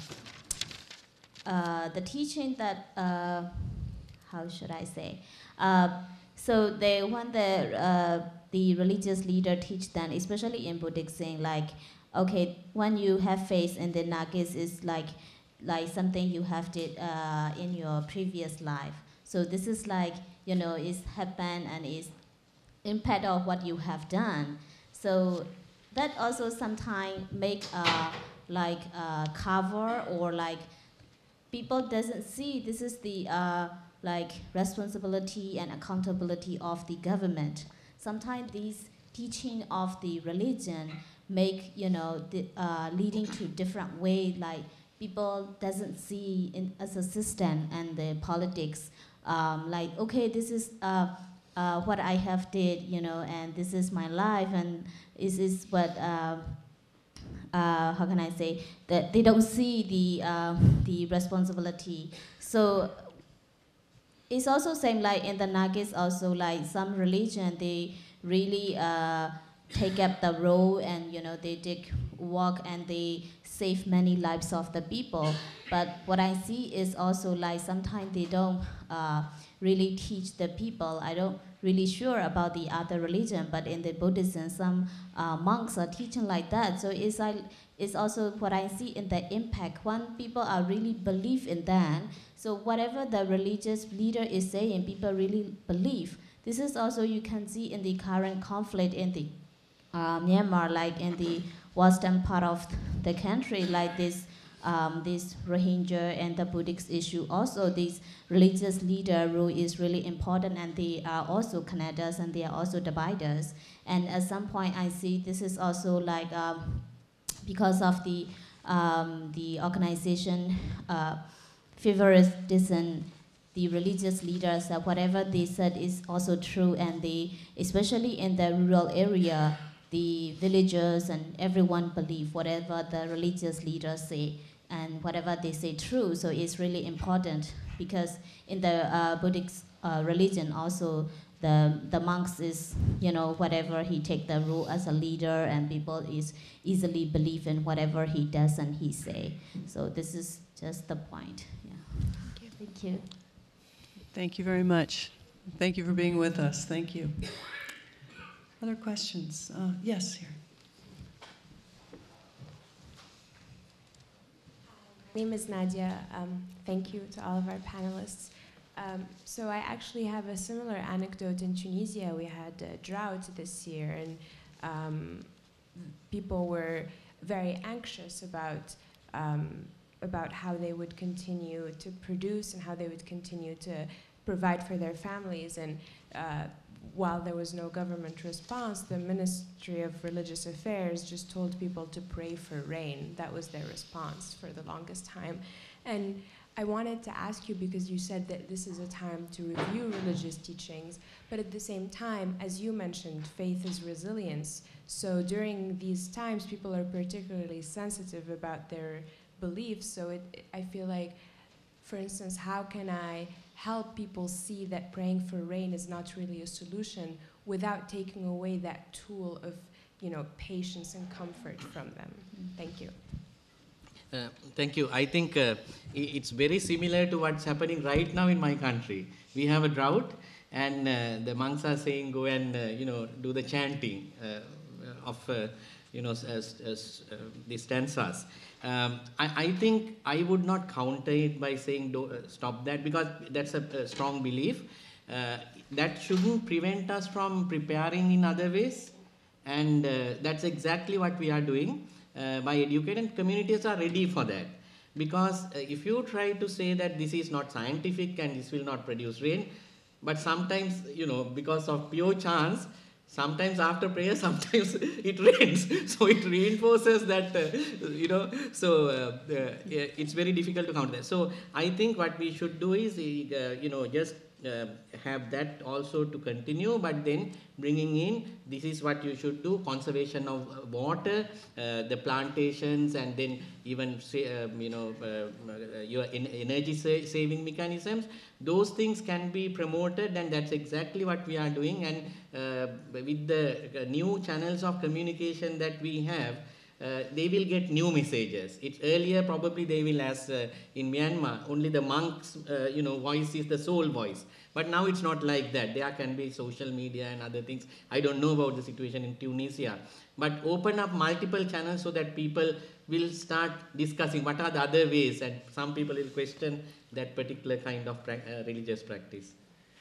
uh, the teaching that, uh, how should I say? Uh, so they want the, uh, the religious leader teach them, especially in Buddhism, like, okay, when you have faith in the Nargis, is like, like something you have did uh, in your previous life. So this is like, you know, it's happened and it's impact of what you have done. So that also sometimes make uh, like a cover, or like people doesn't see this is the uh, like responsibility and accountability of the government. Sometimes these teaching of the religion make, you know, the, uh, leading to different way, like people doesn't see in, as a system and the politics, um, like, okay, this is uh, uh, what I have did, you know, and this is my life, and this is what, uh, uh, how can I say, that they don't see the, uh, the responsibility. So it's also same like in the Nargis also, like some religion, they really uh, take up the role, and, you know, they take work and they save many lives of the people. But what I see is also like sometimes they don't uh, really teach the people. I don't really sure about the other religion, but in the Buddhism, some uh, monks are teaching like that. So it's like, it's also what I see in the impact. When people are really believe in that, so whatever the religious leader is saying, people really believe. This is also you can see in the current conflict in the uh, Myanmar, like in the western part of the country, like this um, this Rohingya and the Buddhist issue. Also, this religious leader role is really important, and they are also connectors, and they are also dividers. And at some point, I see this is also like um, because of the um, the organization uh, favoritism. The religious leaders, that whatever they said is also true, and they, especially in the rural area, the villagers and everyone believe whatever the religious leaders say, and whatever they say true. So it's really important, because in the uh, Buddhist uh, religion also, the the monks is, you know, whatever he take the role as a leader, and people is easily believe in whatever he does and he say. So this is just the point. Yeah. Thank you. Thank you very much. Thank you for being with us. Thank you. Other questions? Uh, yes, here. My name is Nadia. Um, thank you to all of our panelists. Um, so I actually have a similar anecdote in Tunisia. We had a drought this year, and um, people were very anxious about um, about how they would continue to produce and how they would continue to provide for their families. And uh, while there was no government response, the Ministry of Religious Affairs just told people to pray for rain. That was their response for the longest time. And I wanted to ask you, because you said that this is a time to review religious teachings, but at the same time, as you mentioned, faith is resilience. So during these times, people are particularly sensitive about their beliefs. So it, I feel like, for instance, how can I help people see that praying for rain is not really a solution without taking away that tool of, you know, patience and comfort from them? Thank you. Uh, thank you. I think uh, it's very similar to what's happening right now in my country. We have a drought, and uh, the monks are saying, go and, uh, you know, do the chanting uh, of, uh, you know, as, as, uh, the stanzas. Um, I, I think I would not counter it by saying do, uh, stop that, because that's a, a strong belief. Uh, that shouldn't prevent us from preparing in other ways, and uh, that's exactly what we are doing. Uh, by educating, communities are ready for that. Because uh, if you try to say that this is not scientific and this will not produce rain, but sometimes, you know, because of pure chance, sometimes after prayer, sometimes it rains. So it reinforces that, uh, you know, so uh, uh, it's very difficult to counter that. So I think what we should do is, uh, you know, just uh, have that also to continue, but then bringing in, this is what you should do, conservation of water, uh, the plantations, and then even, say, um, you know, uh, your energy sa saving mechanisms. Those things can be promoted, and that's exactly what we are doing. And uh, with the new channels of communication that we have, uh, they will get new messages. It's earlier probably they will, as uh, in Myanmar, only the monks, uh, you know, voice is the sole voice. But now it's not like that. There can be social media and other things. I don't know about the situation in Tunisia. But open up multiple channels so that people will start discussing what are the other ways, and some people will question that particular kind of pra uh, religious practice.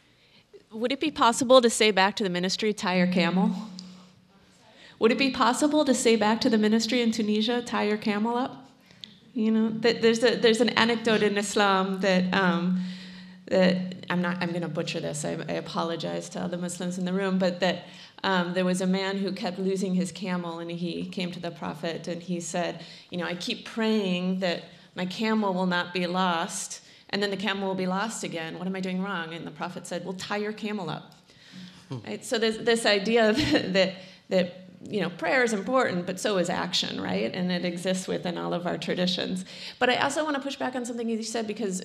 Would it be possible to say back to the ministry, tie your camel? Would it be possible to say back to the ministry in Tunisia, tie your camel up? You know, that there's a there's an anecdote in Islam that um, that I'm not I'm going to butcher this. I, I apologize to all the Muslims in the room, but that um, there was a man who kept losing his camel, and he came to the Prophet and he said, you know, I keep praying that my camel will not be lost, and then the camel will be lost again. What am I doing wrong? And the Prophet said, well, tie your camel up. Right? So there's this idea that, that that you know, prayer is important, but so is action, right? And it exists within all of our traditions. But I also want to push back on something you said, because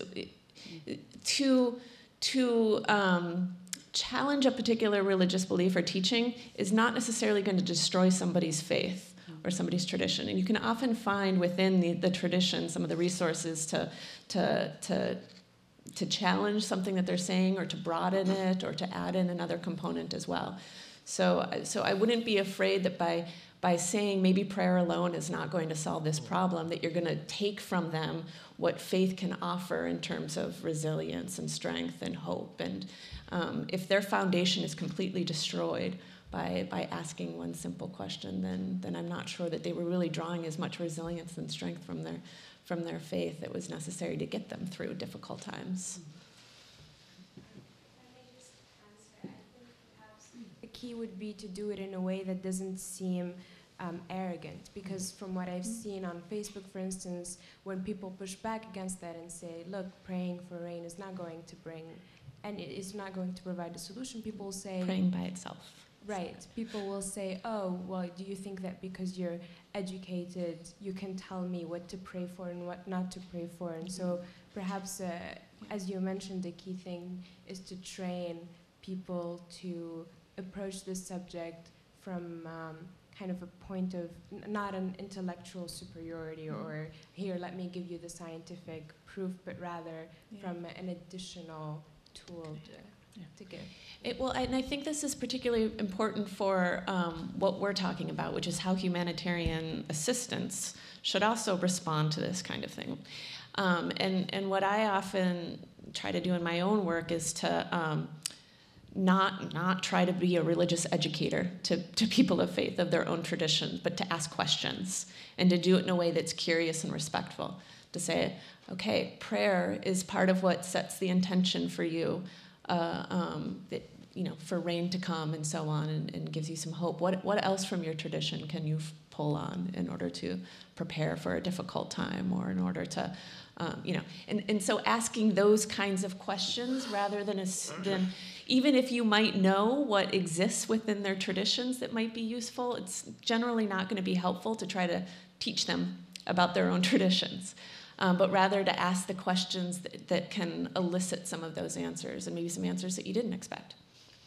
to to um, challenge a particular religious belief or teaching is not necessarily going to destroy somebody's faith or somebody's tradition. And you can often find within the, the tradition some of the resources to to to to challenge something that they're saying, or to broaden it, or to add in another component as well. So, so I wouldn't be afraid that by, by saying maybe prayer alone is not going to solve this problem, that you're going to take from them what faith can offer in terms of resilience and strength and hope. And um, if their foundation is completely destroyed by, by asking one simple question, then, then I'm not sure that they were really drawing as much resilience and strength from their, from their faith that was necessary to get them through difficult times. Key would be to do it in a way that doesn't seem um, arrogant, because from what I've seen on Facebook, for instance, when people push back against that and say, look, praying for rain is not going to bring, and it is not going to provide a solution, people will say... Praying by itself. Right. People will say, oh, well, do you think that because you're educated, you can tell me what to pray for and what not to pray for? And so perhaps, uh, as you mentioned, the key thing is to train people to approach this subject from um, kind of a point of, n- not an intellectual superiority or, or here, let me give you the scientific proof, but rather Yeah. from an additional tool to, Yeah. to give. It, well, and I think this is particularly important for um, what we're talking about, which is how humanitarian assistance should also respond to this kind of thing. Um, and, and what I often try to do in my own work is to um, not, not try to be a religious educator to, to people of faith of their own tradition, but to ask questions and to do it in a way that's curious and respectful. To say, okay, prayer is part of what sets the intention for you, uh, um, that, you know, for rain to come and so on, and, and gives you some hope. What, what else from your tradition can you f- pull on in order to prepare for a difficult time, or in order to, um, you know, and, and so asking those kinds of questions rather than, a, than, even if you might know what exists within their traditions that might be useful, it's generally not going to be helpful to try to teach them about their own traditions. Um, but rather to ask the questions that, that can elicit some of those answers, and maybe some answers that you didn't expect.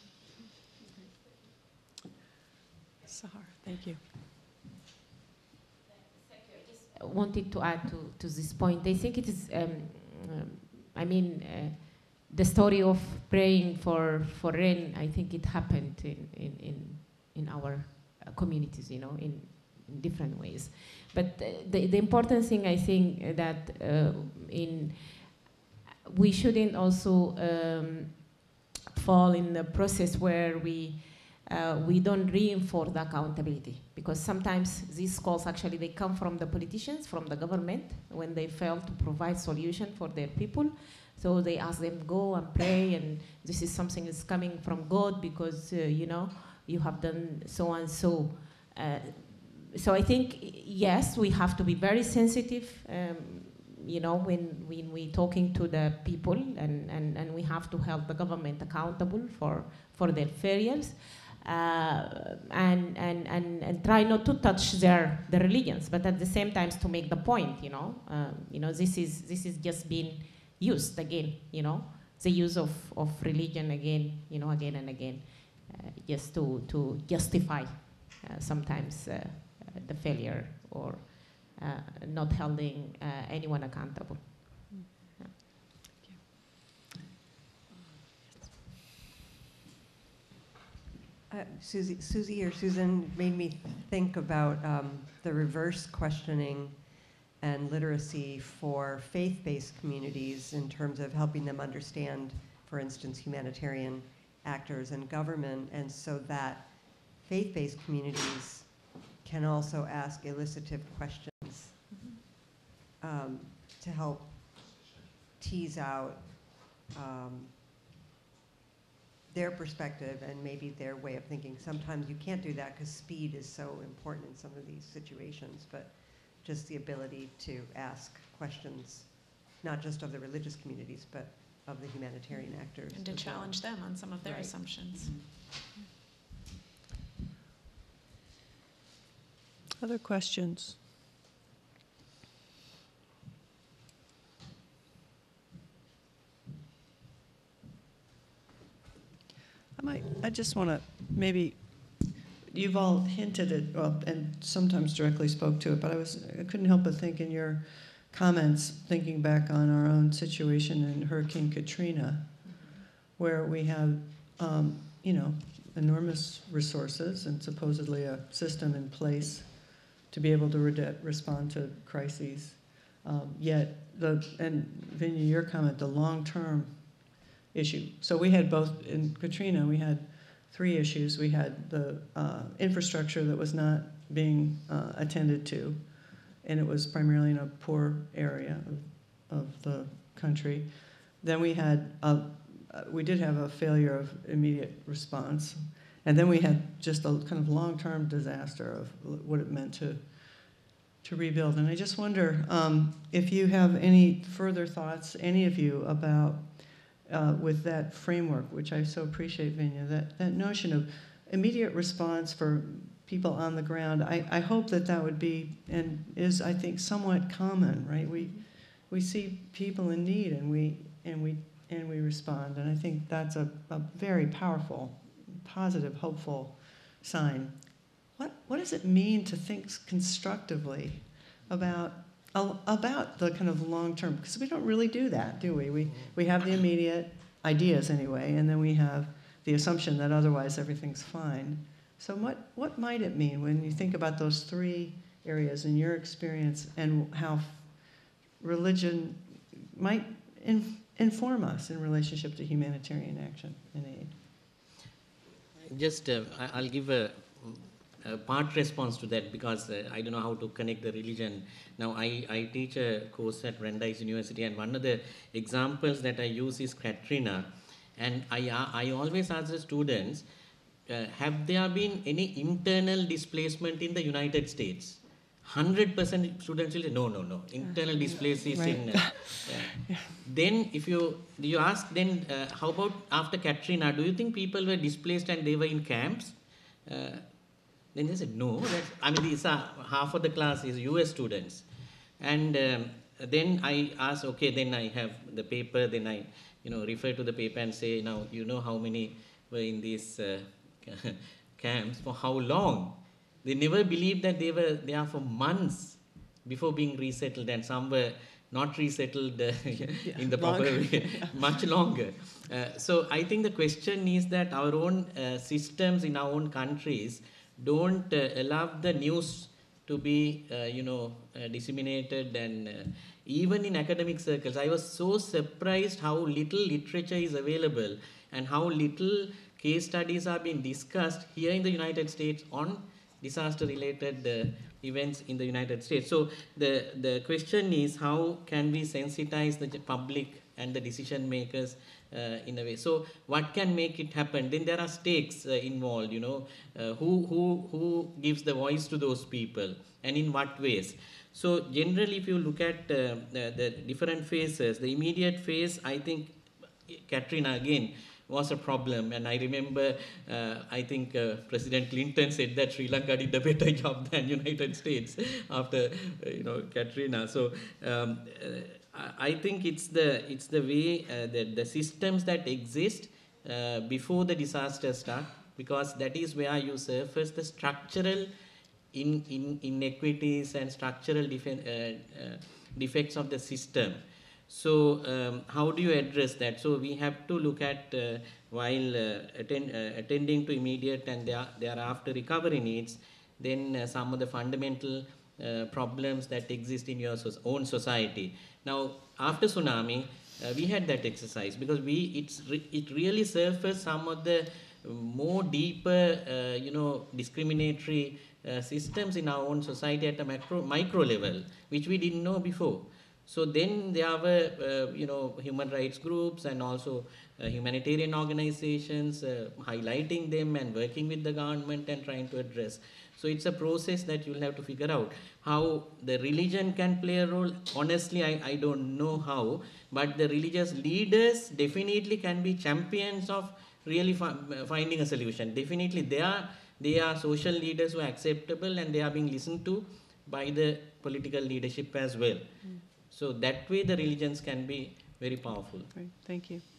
Sahar, thank you. I wanted to add to, to this point. I think it is, um, um, I mean, uh, the story of praying for, for rain, I think it happened in, in, in, in our uh, communities, you know, in, in different ways. But uh, the, the important thing, I think, that uh, in we shouldn't also um, fall in the process where we uh, we don't reinforce the accountability, because sometimes these calls actually they come from the politicians, from the government, when they fail to provide solution for their people. So they ask them go and pray, and this is something that's coming from God because uh, you know you have done so and so. Uh, So I think, yes, we have to be very sensitive, um, you know, when, when we're talking to the people, and, and, and we have to hold the government accountable for, for their failures, uh, and, and, and, and try not to touch their, their religions, but at the same time to make the point, you know, um, you know, this is, this is just being used again, you know, the use of, of religion again, you know, again and again, uh, just to, to justify uh, sometimes uh, the failure, or uh, not holding uh, anyone accountable. Yeah. Uh, Susie, Susie or Susan made me think about um, the reverse questioning and literacy for faith-based communities in terms of helping them understand, for instance, humanitarian actors and government, and so that faith-based communities can also ask elicitive questions um, to help tease out um, their perspective and maybe their way of thinking. Sometimes you can't do that because speed is so important in some of these situations, but just the ability to ask questions, not just of the religious communities, but of the humanitarian actors. And to challenge well. them on some of their Right. assumptions. Mm-hmm. Other questions? I might, I just want to maybe, you've all hinted at, well, and sometimes directly spoke to it, but I was, I couldn't help but think in your comments, thinking back on our own situation in Hurricane Katrina, where we have, um, you know, enormous resources and supposedly a system in place to be able to re- respond to crises. Um, yet, the and Vinya, your comment, the long-term issue. So we had both, in Katrina, we had three issues. We had the uh, infrastructure that was not being uh, attended to, and it was primarily in a poor area of, of the country. Then we had, a, we did have a failure of immediate response. And then we had just a kind of long-term disaster of what it meant to to rebuild. And I just wonder um, if you have any further thoughts, any of you, about, uh, with that framework, which I so appreciate, Vinya, that, that notion of immediate response for people on the ground. I, I hope that that would be, and is, I think, somewhat common, right? We we see people in need, and we and we and we respond. And I think that's a, a very powerful, positive, hopeful sign. What what does it mean to think constructively about about the kind of long term? Because we don't really do that, do we? We we have the immediate ideas anyway, and then we have the assumption that otherwise everything's fine. So what what might it mean when you think about those three areas in your experience, and how religion might in, inform us in relationship to humanitarian action and aid? Just, uh, I'll give a, a part response to that, because uh, I don't know how to connect the religion. Now, I, I teach a course at Brandeis University, and one of the examples that I use is Katrina. And I, I always ask the students, uh, have there been any internal displacement in the United States? one hundred percent students will say, no, no, no. Internal displacement is right. in... Uh, yeah. Then if you, you ask, then uh, how about after Katrina, do you think people were displaced and they were in camps? Uh, then they said, no. That's, I mean, these are, half of the class is U S students. And um, then I ask, okay, then I have the paper, then I you know, refer to the paper and say, now, you know how many were in these uh, camps, for how long? They never believed that they were there for months before being resettled, and some were not resettled uh, yeah, in the proper way, much longer. Uh, so I think the question is that our own uh, systems in our own countries don't uh, allow the news to be, uh, you know, uh, disseminated, and uh, even in academic circles, I was so surprised how little literature is available and how little case studies are being discussed here in the United States on disaster-related uh, events in the United States. So the, the question is, how can we sensitize the public and the decision makers uh, in a way? So what can make it happen? Then there are stakes uh, involved, you know, uh, who, who, who gives the voice to those people, and in what ways? So generally, if you look at uh, the, the different phases, the immediate phase, I think Katrina again was a problem. And I remember, uh, I think uh, President Clinton said that Sri Lanka did a better job than United States after, uh, you know, Katrina. So um, uh, I think it's the, it's the way, uh, the, the systems that exist uh, before the disaster start, because that is where you surface the structural in, in, inequities and structural def uh, uh, defects of the system. So um, how do you address that? So we have to look at, uh, while uh, attend, uh, attending to immediate and there, thereafter recovery needs, then uh, some of the fundamental uh, problems that exist in your so own society. Now, after tsunami, uh, we had that exercise, because we it's re it really surfaced some of the more deeper, uh, you know, discriminatory uh, systems in our own society at a macro, micro level, which we didn't know before. So then there were, uh, you know, human rights groups and also uh, humanitarian organizations uh, highlighting them and working with the government and trying to address. So it's a process that you'll have to figure out. How the religion can play a role, honestly, I, I don't know how, but the religious leaders definitely can be champions of really fi finding a solution. Definitely they are, they are social leaders who are acceptable, and they are being listened to by the political leadership as well. Mm. So that way the religions can be very powerful. Great, thank you.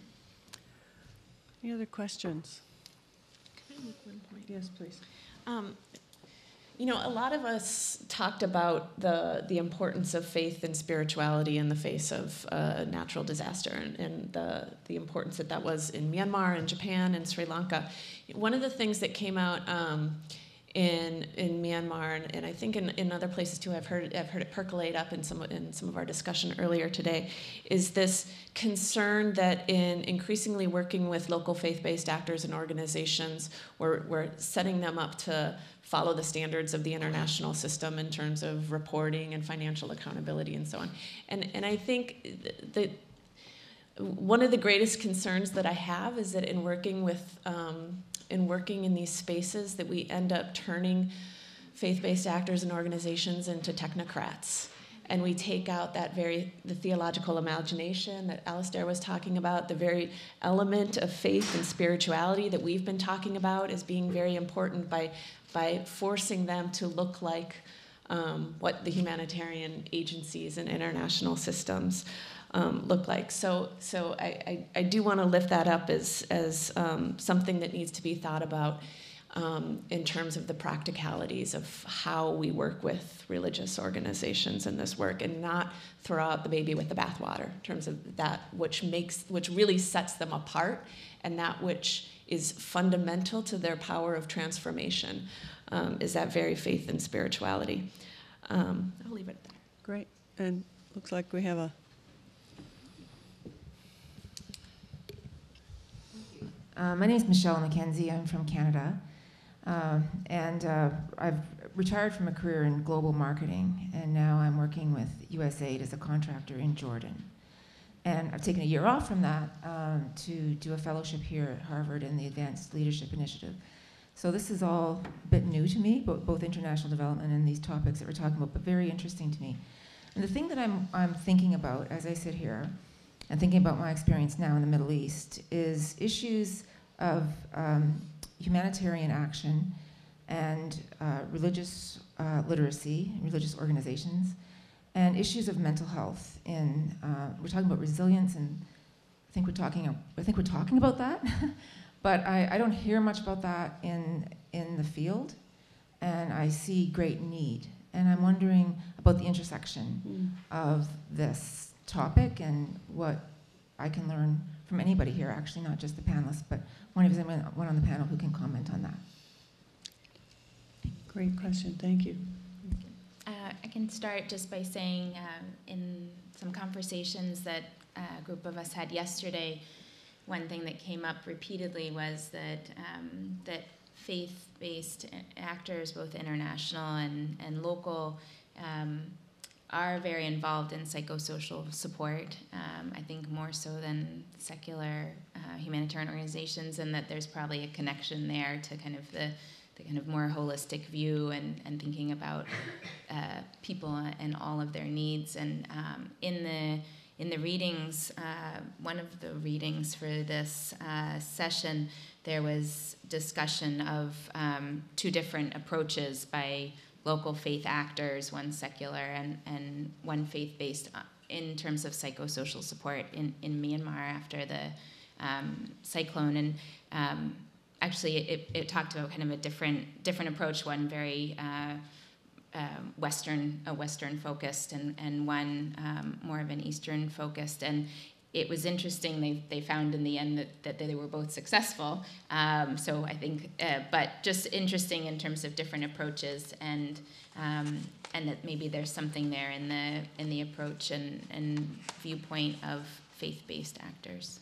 Any other questions? Can I make one point? Yes, please. Um, you know, a lot of us talked about the, the importance of faith and spirituality in the face of uh, natural disaster, and, and the, the importance that that was in Myanmar and Japan and Sri Lanka. One of the things that came out um, in in Myanmar, and, and I think in, in other places too, I've heard I've heard it percolate up in some in some of our discussion earlier today, is this concern that in increasingly working with local faith-based actors and organizations, we're, we're setting them up to follow the standards of the international system in terms of reporting and financial accountability and so on. And and I think that one of the greatest concerns that I have is that in working with um, in working in these spaces, that we end up turning faith-based actors and organizations into technocrats. And we take out that very, the theological imagination that Alistair was talking about, the very element of faith and spirituality that we've been talking about as being very important, by, by forcing them to look like um, what the humanitarian agencies and international systems Um, look like. So, so I, I, I do want to lift that up as, as um, something that needs to be thought about. um, in terms of the practicalities of how we work with religious organizations in this work, and not throw out the baby with the bathwater in terms of that which makes, which really sets them apart, and that which is fundamental to their power of transformation, um, is that very faith and spirituality. Um, I'll leave it at that. Great. And looks like we have a... Uh, my name is Michelle McKenzie. I'm from Canada. Um, and uh, I've retired from a career in global marketing, and now I'm working with U S A I D as a contractor in Jordan. And I've taken a year off from that um, to do a fellowship here at Harvard in the Advanced Leadership Initiative. So this is all a bit new to me, both, both international development and these topics that we're talking about, but very interesting to me. And the thing that I'm, I'm thinking about as I sit here, and thinking about my experience now in the Middle East, is issues of um, humanitarian action and uh, religious uh, literacy, religious organizations, and issues of mental health. In uh, we're talking about resilience, and I think we're talking. I think we're talking about that, but I, I don't hear much about that in in the field, and I see great need. And I'm wondering about the intersection mm. of this topic and what I can learn from anybody here. Actually, not just the panelists, but one of anyone one on the panel who can comment on that. Great question. Thank you. Uh, I can start just by saying um, in some conversations that a group of us had yesterday, one thing that came up repeatedly was that um, that faith-based actors, both international and, and local, um, are very involved in psychosocial support, um, I think more so than secular uh, humanitarian organizations, and that there's probably a connection there to kind of the the kind of more holistic view and, and thinking about uh, people and all of their needs. And um, in the in the readings, uh, one of the readings for this uh, session, there was discussion of um, two different approaches by local faith actors, one secular and, and one faith-based, in terms of psychosocial support in, in Myanmar after the um, cyclone. And um, Actually, it, it talked about kind of a different different approach. One very uh, uh, Western, a Western focused, and and one um, more of an Eastern focused. And it was interesting. They they found in the end that, that they were both successful. Um, so I think, uh, but just interesting in terms of different approaches, and um, and that maybe there's something there in the in the approach and and viewpoint of faith-based actors.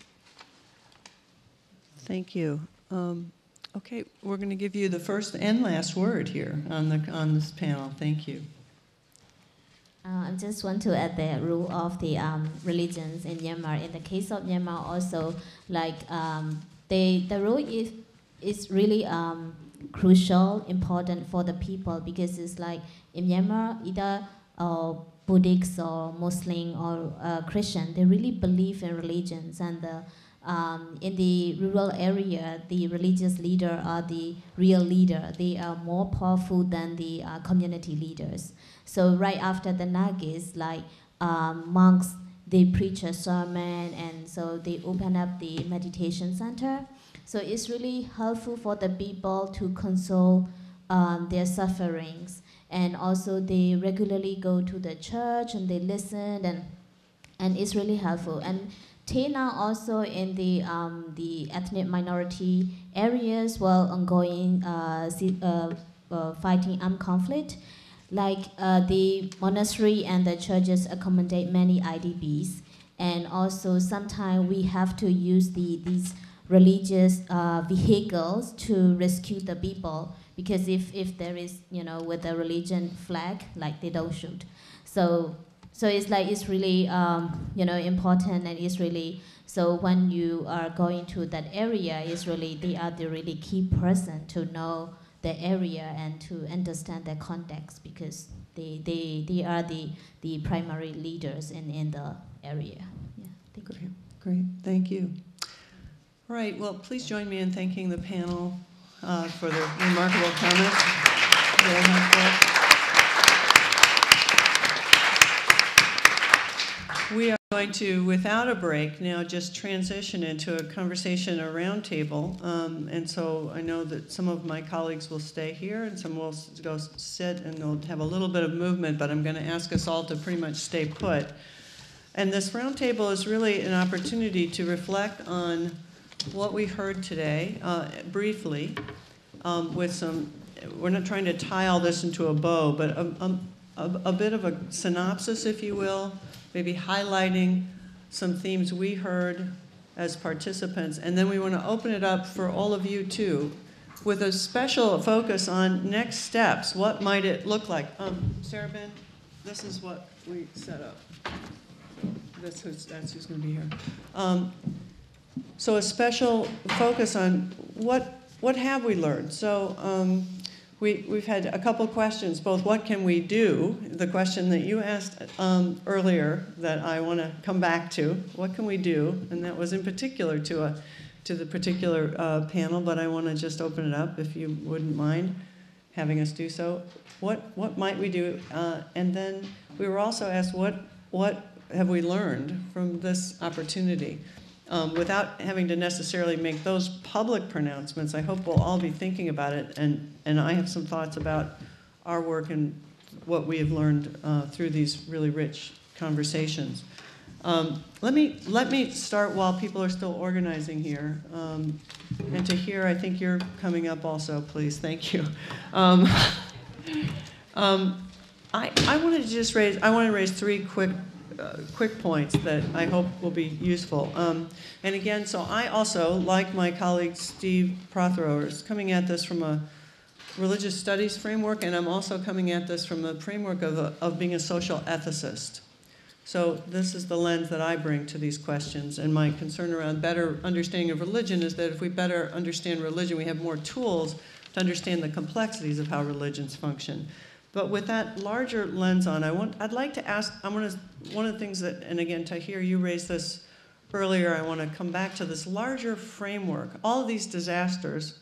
Thank you. Um, okay, we're going to give you the first and last word here on the on this panel. Thank you. Uh, I just want to add the role of the um, religions in Myanmar. In the case of Myanmar, also like um, they the role is is really um, crucial, important for the people, because it's like in Myanmar, either uh, Buddhist or Muslim or uh, Christian, they really believe in religions, and the Um, in the rural area, the religious leader are the real leader. They are more powerful than the uh, community leaders. So right after the Nargis, like um, monks, they preach a sermon, and so they open up the meditation center. So it's really helpful for the people to console um, their sufferings. And also they regularly go to the church and they listen, and and it's really helpful. And Tena also in the um, the ethnic minority areas while ongoing uh, uh, uh, fighting armed conflict, like uh, the monastery and the churches accommodate many I D Bs, and also sometimes we have to use the these religious uh, vehicles to rescue the people, because if if there is, you know, with the religion flag, like they don't shoot. So. So it's like it's really um, you know, important, and it's really, so when you are going to that area, it's really, they are the really key person to know the area and to understand the context, because they they, they are the, the primary leaders in, in the area. Yeah, thank Great. you. Great, thank you. All right, well, please join me in thanking the panel uh, for their remarkable comments. Very helpful. we are going to, without a break, now just transition into a conversation, a roundtable. Um, and so I know that some of my colleagues will stay here and some will go sit and they'll have a little bit of movement, but I'm going to ask us all to pretty much stay put. And this roundtable is really an opportunity to reflect on what we heard today, uh, briefly, um, with some, we're not trying to tie all this into a bow, but a, a, a, a bit of a synopsis, if you will, maybe highlighting some themes we heard as participants. And then we want to open it up for all of you too, with a special focus on next steps. What might it look like? Um, Sarah Ben, this is what we set up. That's who's, that's who's going to be here. Um, so a special focus on what, what have we learned? So um, we, we've had a couple questions, both what can we do, the question that you asked um, earlier that I want to come back to, what can we do? And that was in particular to, a, to the particular uh, panel, but I want to just open it up if you wouldn't mind having us do so. What, what might we do? Uh, and then we were also asked what, what have we learned from this opportunity? Um, without having to necessarily make those public pronouncements, I hope we'll all be thinking about it, and, and I have some thoughts about our work and what we have learned uh, through these really rich conversations. Um, let me, let me start while people are still organizing here. Um, and to hear, I think you're coming up also, please, thank you. Um, um, I, I wanted to just raise, I want to raise three quick Uh, quick points that I hope will be useful. Um, and again, so I also, like my colleague Steve Prothero, is coming at this from a religious studies framework, and I'm also coming at this from the framework of, a, of being a social ethicist. So this is the lens that I bring to these questions, and my concern around better understanding of religion is that if we better understand religion, we have more tools to understand the complexities of how religions function. But with that larger lens on, I want, I'd like to ask, I want to, one of the things that, and again, Tahir, you raised this earlier, I want to come back to this larger framework. All of these disasters,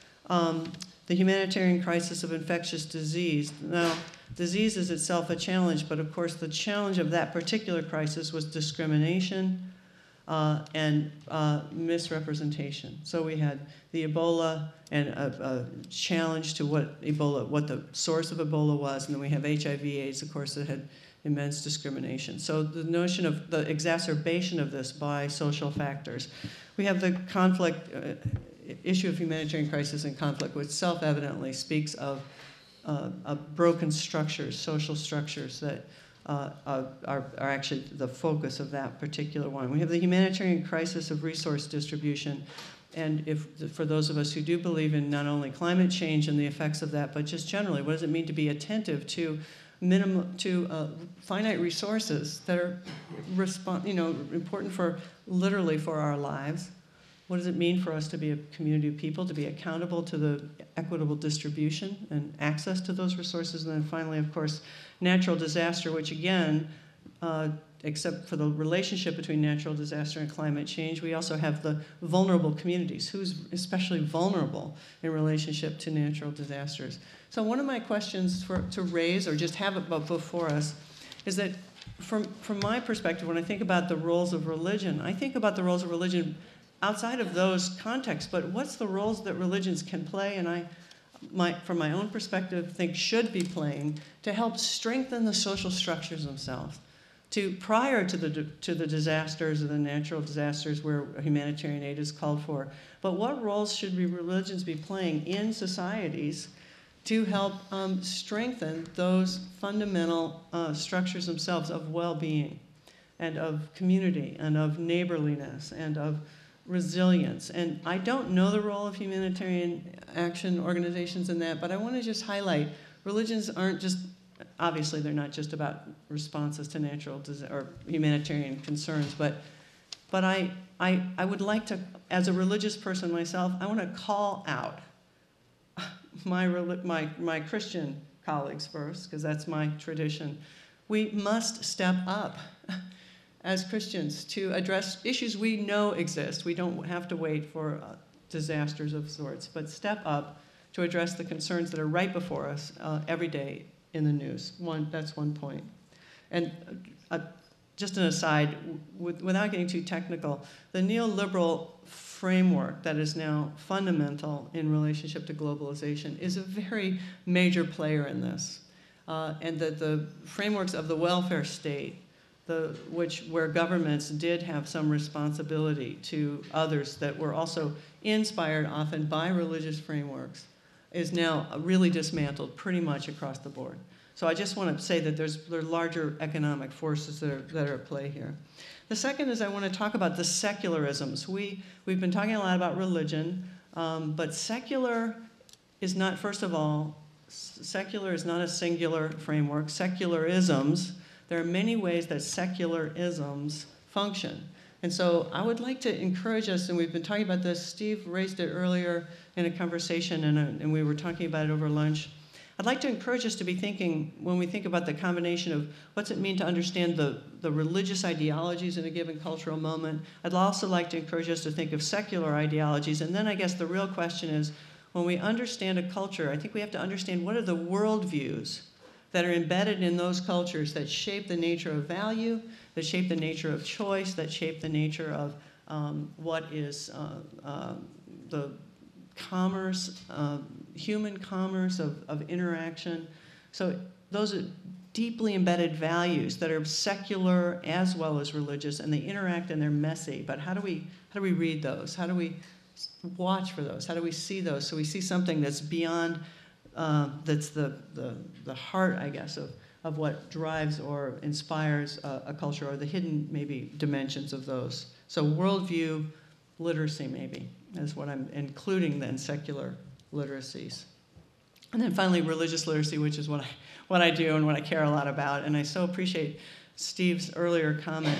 um, the humanitarian crisis of infectious disease. Now, disease is itself a challenge, but of course the challenge of that particular crisis was discrimination uh, and uh, misrepresentation. So we had the Ebola and a, a challenge to what Ebola, what the source of Ebola was, and then we have H I V AIDS, of course, that had immense discrimination. So the notion of the exacerbation of this by social factors. We have the conflict, uh, issue of humanitarian crisis and conflict, which self-evidently speaks of, uh, of broken structures, social structures that uh, are, are actually the focus of that particular one. We have the humanitarian crisis of resource distribution. And if, for those of us who do believe in not only climate change and the effects of that, but just generally, what does it mean to be attentive to minimum, to uh, finite resources that are respon- you know, important for, literally for our lives? What does it mean for us to be a community of people, to be accountable to the equitable distribution and access to those resources? And then finally, of course, natural disaster, which again, uh, except for the relationship between natural disaster and climate change, we also have the vulnerable communities. Who's especially vulnerable in relationship to natural disasters? So one of my questions for, to raise, or just have it before us, is that from, from my perspective, when I think about the roles of religion, I think about the roles of religion outside of those contexts, but what's the roles that religions can play, and I, my, from my own perspective, think should be playing to help strengthen the social structures themselves. To, prior to the, to the disasters or the natural disasters where humanitarian aid is called for. But what roles should we, religions be playing in societies to help um, strengthen those fundamental uh, structures themselves of well-being and of community and of neighborliness and of resilience? And I don't know the role of humanitarian action organizations in that, but I want to just highlight religions aren't just, obviously, they're not just about responses to natural dis- or humanitarian concerns, but but I, I I would like to, as a religious person myself, I want to call out my my my Christian colleagues first, because that's my tradition. We must step up as Christians to address issues we know exist. We don't have to wait for uh, disasters of sorts, but step up to address the concerns that are right before us uh, every day in the news. One, that's one point. And uh, just an aside, w without getting too technical, the neoliberal framework that is now fundamental in relationship to globalization is a very major player in this. Uh, and that the frameworks of the welfare state, the, which, where governments did have some responsibility to others that were also inspired often by religious frameworks, is now really dismantled pretty much across the board. So I just want to say that there's, there are larger economic forces that are, that are at play here. The second is I want to talk about the secularisms. We, we've been talking a lot about religion, um, but secular is not, first of all, secular is not a singular framework. Secularisms, there are many ways that secularisms function. And so I would like to encourage us, and we've been talking about this, Steve raised it earlier in a conversation, and, a, and we were talking about it over lunch. I'd like to encourage us to be thinking, when we think about the combination of what's it mean to understand the, the religious ideologies in a given cultural moment, I'd also like to encourage us to think of secular ideologies. And then I guess the real question is, when we understand a culture, I think we have to understand what are the worldviews that are embedded in those cultures that shape the nature of value, that shape the nature of choice, that shape the nature of um, what is uh, uh, the commerce, uh, human commerce of, of interaction. So those are deeply embedded values that are secular as well as religious, and they interact and they're messy. But how do we, how do we read those? How do we watch for those? How do we see those? So we see something that's beyond, uh, that's the, the, the heart, I guess, of, of what drives or inspires a, a culture, or the hidden, maybe, dimensions of those. So worldview, literacy, maybe, is what I'm including then, secular literacies. And then finally, religious literacy, which is what I, what I do and what I care a lot about. And I so appreciate Steve's earlier comment.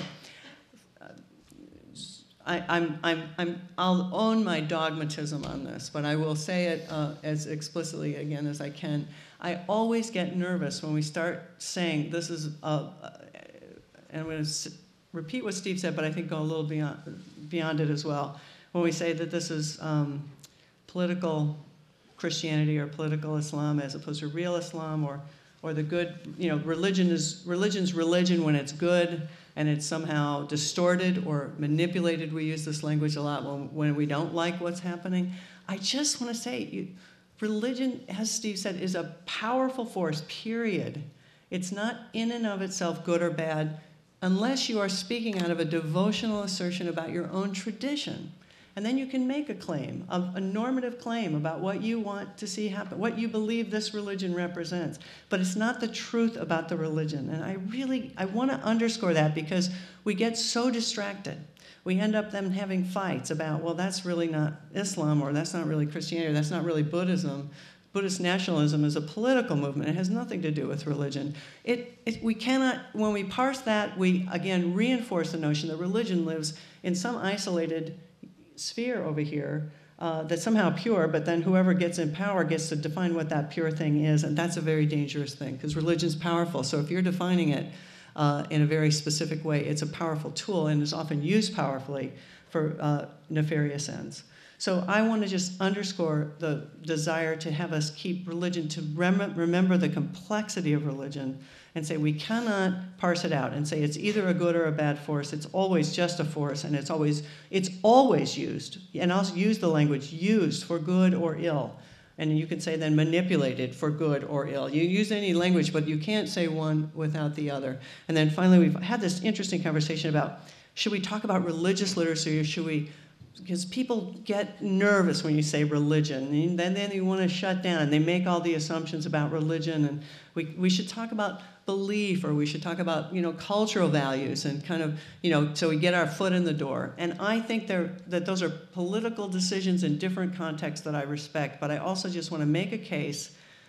I, I'm, I'm, I'm, I'll own my dogmatism on this, but I will say it uh, as explicitly again as I can. I always get nervous when we start saying this is, a, uh, and I'm going to repeat what Steve said, but I think go a little beyond, beyond it as well. When we say that this is um, political Christianity or political Islam as opposed to real Islam, or, or the good, you know, religion is, religion's religion when it's good, and it's somehow distorted or manipulated. We use this language a lot when, when we don't like what's happening. I just want to say, you, religion, as Steve said, is a powerful force, period. It's not in and of itself good or bad unless you are speaking out of a devotional assertion about your own tradition. And then you can make a claim, a, a normative claim about what you want to see happen, what you believe this religion represents. But it's not the truth about the religion. And I really, I want to underscore that, because we get so distracted. We end up then having fights about, well, that's really not Islam, or that's not really Christianity, or that's not really Buddhism. Buddhist nationalism is a political movement. It has nothing to do with religion. It, it, we cannot, when we parse that, we, again, reinforce the notion that religion lives in some isolated sphere over here uh, that's somehow pure, but then whoever gets in power gets to define what that pure thing is, and that's a very dangerous thing, because religion's powerful. So if you're defining it uh, in a very specific way, it's a powerful tool and is often used powerfully for uh, nefarious ends. So I want to just underscore the desire to have us keep religion, to rem remember the complexity of religion, and say we cannot parse it out and say it's either a good or a bad force. It's always just a force, and it's always, it's always used, and I'll use the language, used for good or ill. And you can say then manipulated for good or ill. You use any language, but you can't say one without the other. And then finally, we've had this interesting conversation about, should we talk about religious literacy, or should we, because people get nervous when you say religion, and then, then they want to shut down, and they make all the assumptions about religion, and we, we should talk about belief, or we should talk about, you know, cultural values, and kind of, you know, so we get our foot in the door. And I think they're, that those are political decisions in different contexts that I respect, but I also just want to make a case.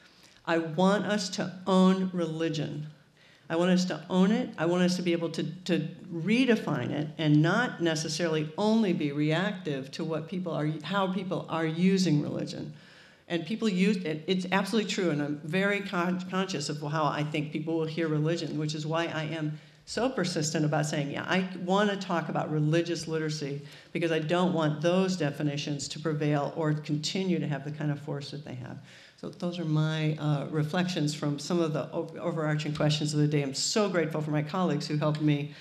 I want us to own religion. I want us to own it. I want us to be able to, to redefine it, and not necessarily only be reactive to what people are, how people are using religion. And people use it, it's absolutely true, and I'm very con conscious of how I think people will hear religion, which is why I am so persistent about saying, yeah, I want to talk about religious literacy, because I don't want those definitions to prevail or continue to have the kind of force that they have. So those are my uh, reflections from some of the overarching questions of the day. I'm so grateful for my colleagues who helped me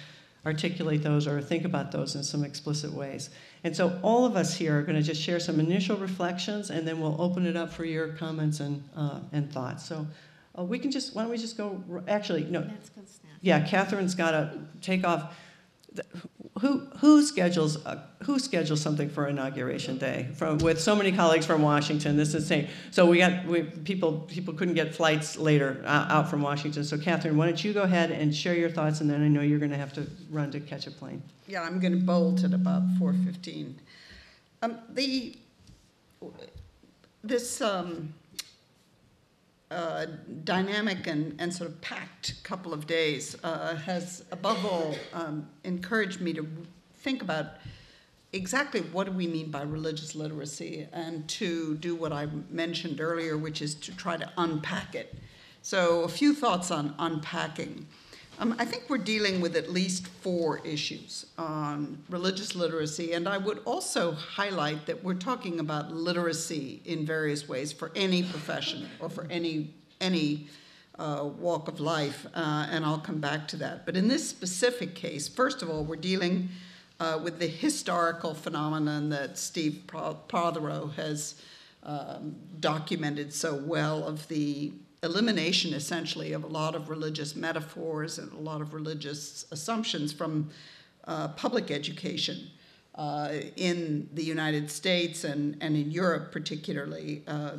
articulate those or think about those in some explicit ways. And so all of us here are going to just share some initial reflections, and then we'll open it up for your comments and uh, and thoughts. So uh, we can just, why don't we just go, actually, no. Yeah, Catherine's got to take off. Who who schedules uh, who schedules something for Inauguration Day? From with so many colleagues from Washington, this is insane. So we got we people people couldn't get flights later uh, out from Washington. So Catherine, why don't you go ahead and share your thoughts, and then I know you're going to have to run to catch a plane. Yeah, I'm going to bolt at about four fifteen. Um, the this. Um, Uh, dynamic and, and sort of packed couple of days uh, has, above all, um, encouraged me to think about exactly what do we mean by religious literacy, and to do what I mentioned earlier, which is to try to unpack it. So a few thoughts on unpacking. Um, I think we're dealing with at least four issues on religious literacy, and I would also highlight that we're talking about literacy in various ways for any profession or for any, any uh, walk of life, uh, and I'll come back to that. But in this specific case, first of all, we're dealing uh, with the historical phenomenon that Steve Prothero has um, documented so well, of the elimination, essentially, of a lot of religious metaphors and a lot of religious assumptions from uh, public education uh, in the United States and, and in Europe particularly. Uh,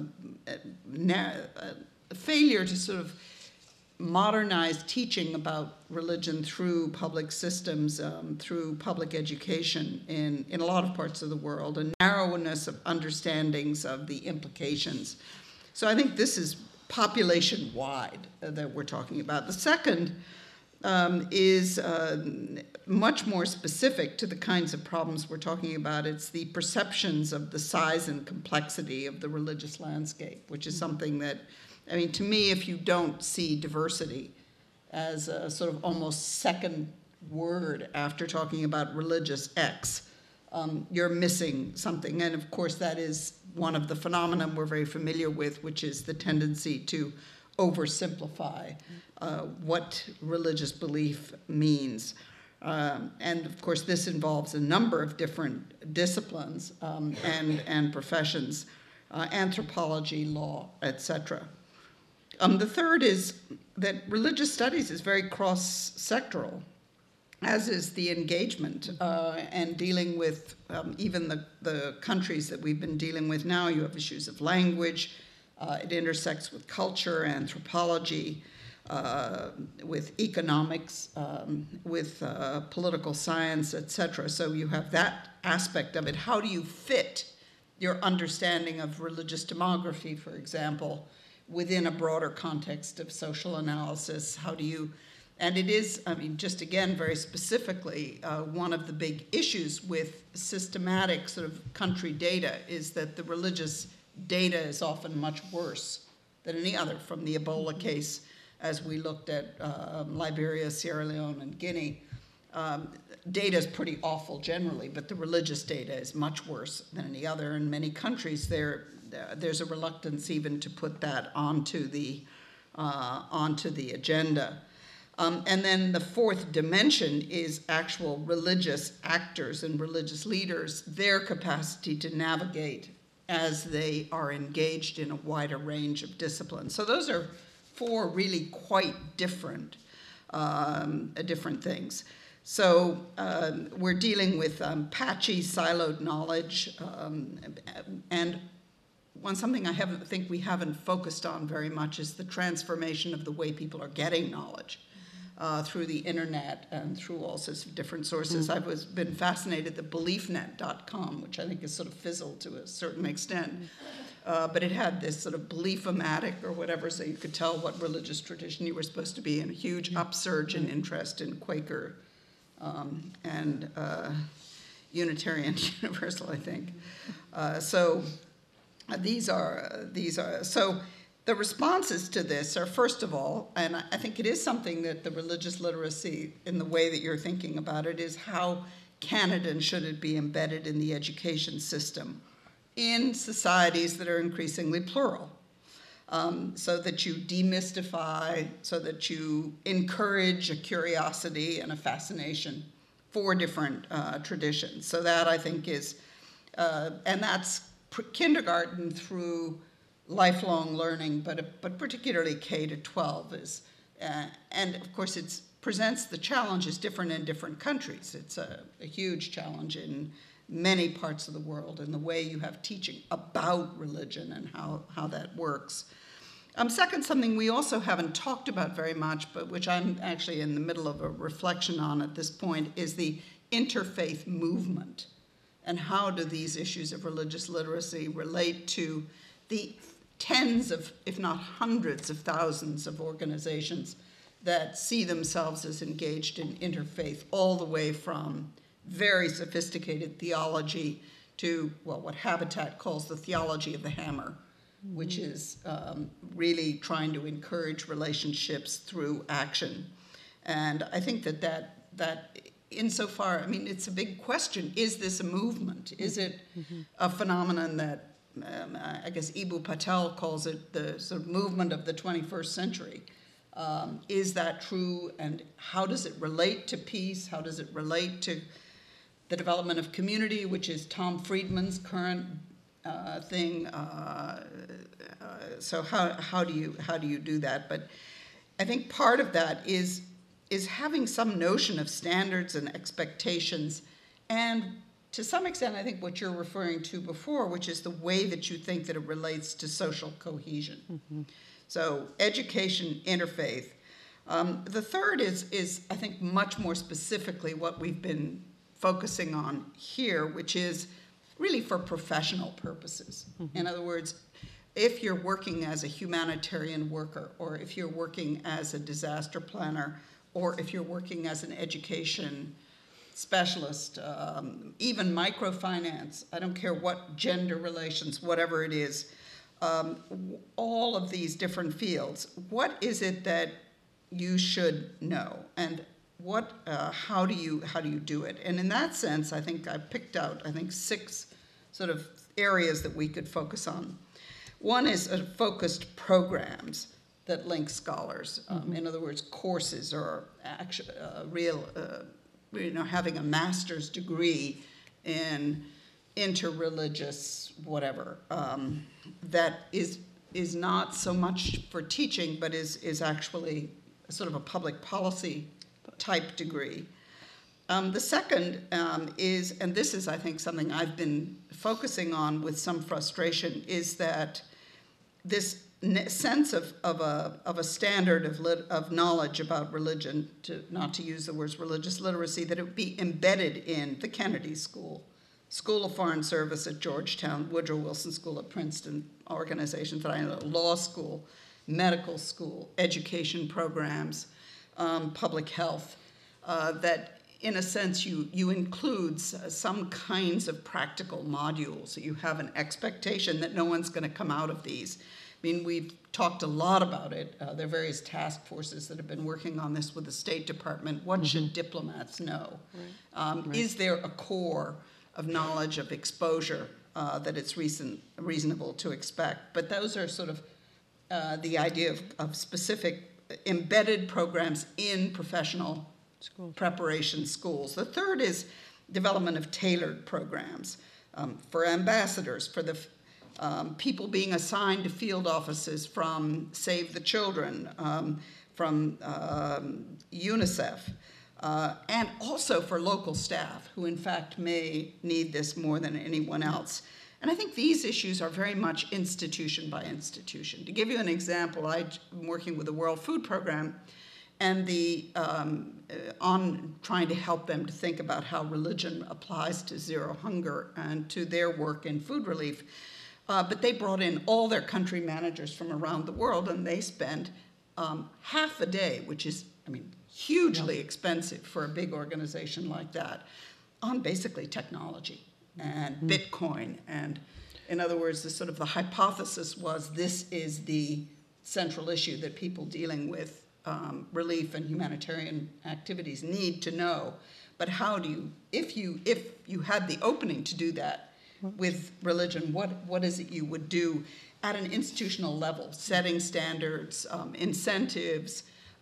a failure to sort of modernize teaching about religion through public systems, um, through public education in, in a lot of parts of the world, a narrowness of understandings of the implications. So I think this is population-wide uh, that we're talking about. The second um, is uh, much more specific to the kinds of problems we're talking about. It's the perceptions of the size and complexity of the religious landscape, which is something that, I mean, to me, if you don't see diversity as a sort of almost second word after talking about religious X, Um, you're missing something. And of course, that is one of the phenomena we're very familiar with, which is the tendency to oversimplify uh, what religious belief means. Um, and of course, this involves a number of different disciplines um, and, and professions, uh, anthropology, law, et cetera. Um, the third is that religious studies is very cross-sectoral, as is the engagement uh, and dealing with um, even the, the countries that we've been dealing with now. You have issues of language. Uh, it intersects with culture, anthropology, uh, with economics, um, with uh, political science, et cetera. So you have that aspect of it. How do you fit your understanding of religious demography, for example, within a broader context of social analysis? How do you And it is, I mean, just again, very specifically, uh, one of the big issues with systematic sort of country data is that the religious data is often much worse than any other, from the Ebola case, as we looked at uh, Liberia, Sierra Leone, and Guinea. Um, data is pretty awful generally, but the religious data is much worse than any other. In many countries, there, there's a reluctance even to put that onto the, uh, onto the agenda. Um, and then the fourth dimension is actual religious actors and religious leaders, their capacity to navigate as they are engaged in a wider range of disciplines. So those are four really quite different, um, different things. So um, we're dealing with um, patchy, siloed knowledge, um, and one something I haven't, think we haven't focused on very much is the transformation of the way people are getting knowledge. Uh, through the internet and through all sorts of different sources. Mm-hmm. I've was, been fascinated with belief net dot com, which I think has sort of fizzled to a certain extent. Uh, but it had this sort of belief-o-matic or whatever, so you could tell what religious tradition you were supposed to be in. A huge upsurge in interest in Quaker um, and uh, Unitarian Universal, I think. Uh, so uh, these are, uh, these are, so the responses to this are, first of all, and I think it is something that the religious literacy, in the way that you're thinking about it, is how can it and should it be embedded in the education system in societies that are increasingly plural, um, so that you demystify, so that you encourage a curiosity and a fascination four different uh, traditions. So that, I think, is, uh, and that's kindergarten through lifelong learning, but, but particularly K to twelve is, uh, and of course it presents the challenges different in different countries. It's a, a huge challenge in many parts of the world, and the way you have teaching about religion and how, how that works. Um, second, something we also haven't talked about very much, but which I'm actually in the middle of a reflection on at this point, is the interfaith movement. And how do these issues of religious literacy relate to the tens of, if not hundreds of thousands of organizations that see themselves as engaged in interfaith, all the way from very sophisticated theology to, well, what Habitat calls the theology of the hammer, mm-hmm. which is um, really trying to encourage relationships through action. And I think that that, that insofar, I mean, it's a big question. Is this a movement? Is it mm-hmm. a phenomenon that, um, I guess Ibu Patel calls it the sort of movement of the twenty-first century? Um, is that true? And how does it relate to peace? How does it relate to the development of community, which is Tom Friedman's current uh, thing? Uh, uh, so how, how, do you, how do you do that? But I think part of that is is having some notion of standards and expectations, and to some extent, I think what you're referring to before, which is the way that you think that it relates to social cohesion. Mm-hmm. So education, interfaith. Um, the third is, is, I think, much more specifically what we've been focusing on here, which is really for professional purposes. Mm-hmm. In other words, if you're working as a humanitarian worker, or if you're working as a disaster planner, or if you're working as an education specialist, um, even microfinance, I don't care what gender relations, whatever it is, um, all of these different fields, what is it that you should know? And what, uh, how do you, how do you do it? And in that sense, I think I picked out, I think, six sort of areas that we could focus on. One is uh, focused programs that link scholars. Um, mm-hmm. In other words, courses or actual, uh, real, uh, you know, having a master's degree in interreligious whatever. Um, that is is not so much for teaching, but is is actually sort of a public policy type degree. Um, the second um, is, and this is, I think, something I've been focusing on with some frustration, is that this sense of, of, a, of a standard of, lit, of knowledge about religion, to, not to use the words religious literacy, that it would be embedded in the Kennedy School, School of Foreign Service at Georgetown, Woodrow Wilson School at Princeton, organizations that I know, law school, medical school, education programs, um, public health, uh, that in a sense you, you include some kinds of practical modules. So you have an expectation that no one's going to come out of these. I mean, we've talked a lot about it. Uh, there are various task forces that have been working on this with the State Department. What mm-hmm. should diplomats know? Right. Um, right. Is there a core of knowledge, of exposure uh, that it's reason, reasonable to expect? But those are sort of uh, the idea of, of specific embedded programs in professional School. preparation schools. The third is development of tailored programs um, for ambassadors, for the Um, people being assigned to field offices from Save the Children, um, from um, UNICEF, uh, and also for local staff who in fact may need this more than anyone else. And I think these issues are very much institution by institution. To give you an example, I'm working with the World Food Program, and the um, uh, on trying to help them to think about how religion applies to zero hunger and to their work in food relief. Uh, but they brought in all their country managers from around the world, and they spent um, half a day, which is, I mean, hugely yeah. expensive for a big organization like that, on basically technology and mm-hmm. Bitcoin. And in other words, the sort of the hypothesis was this is the central issue that people dealing with um, relief and humanitarian activities need to know. But how do you, if you, if you had the opening to do that, with religion, what, what is it you would do at an institutional level, setting standards, um, incentives,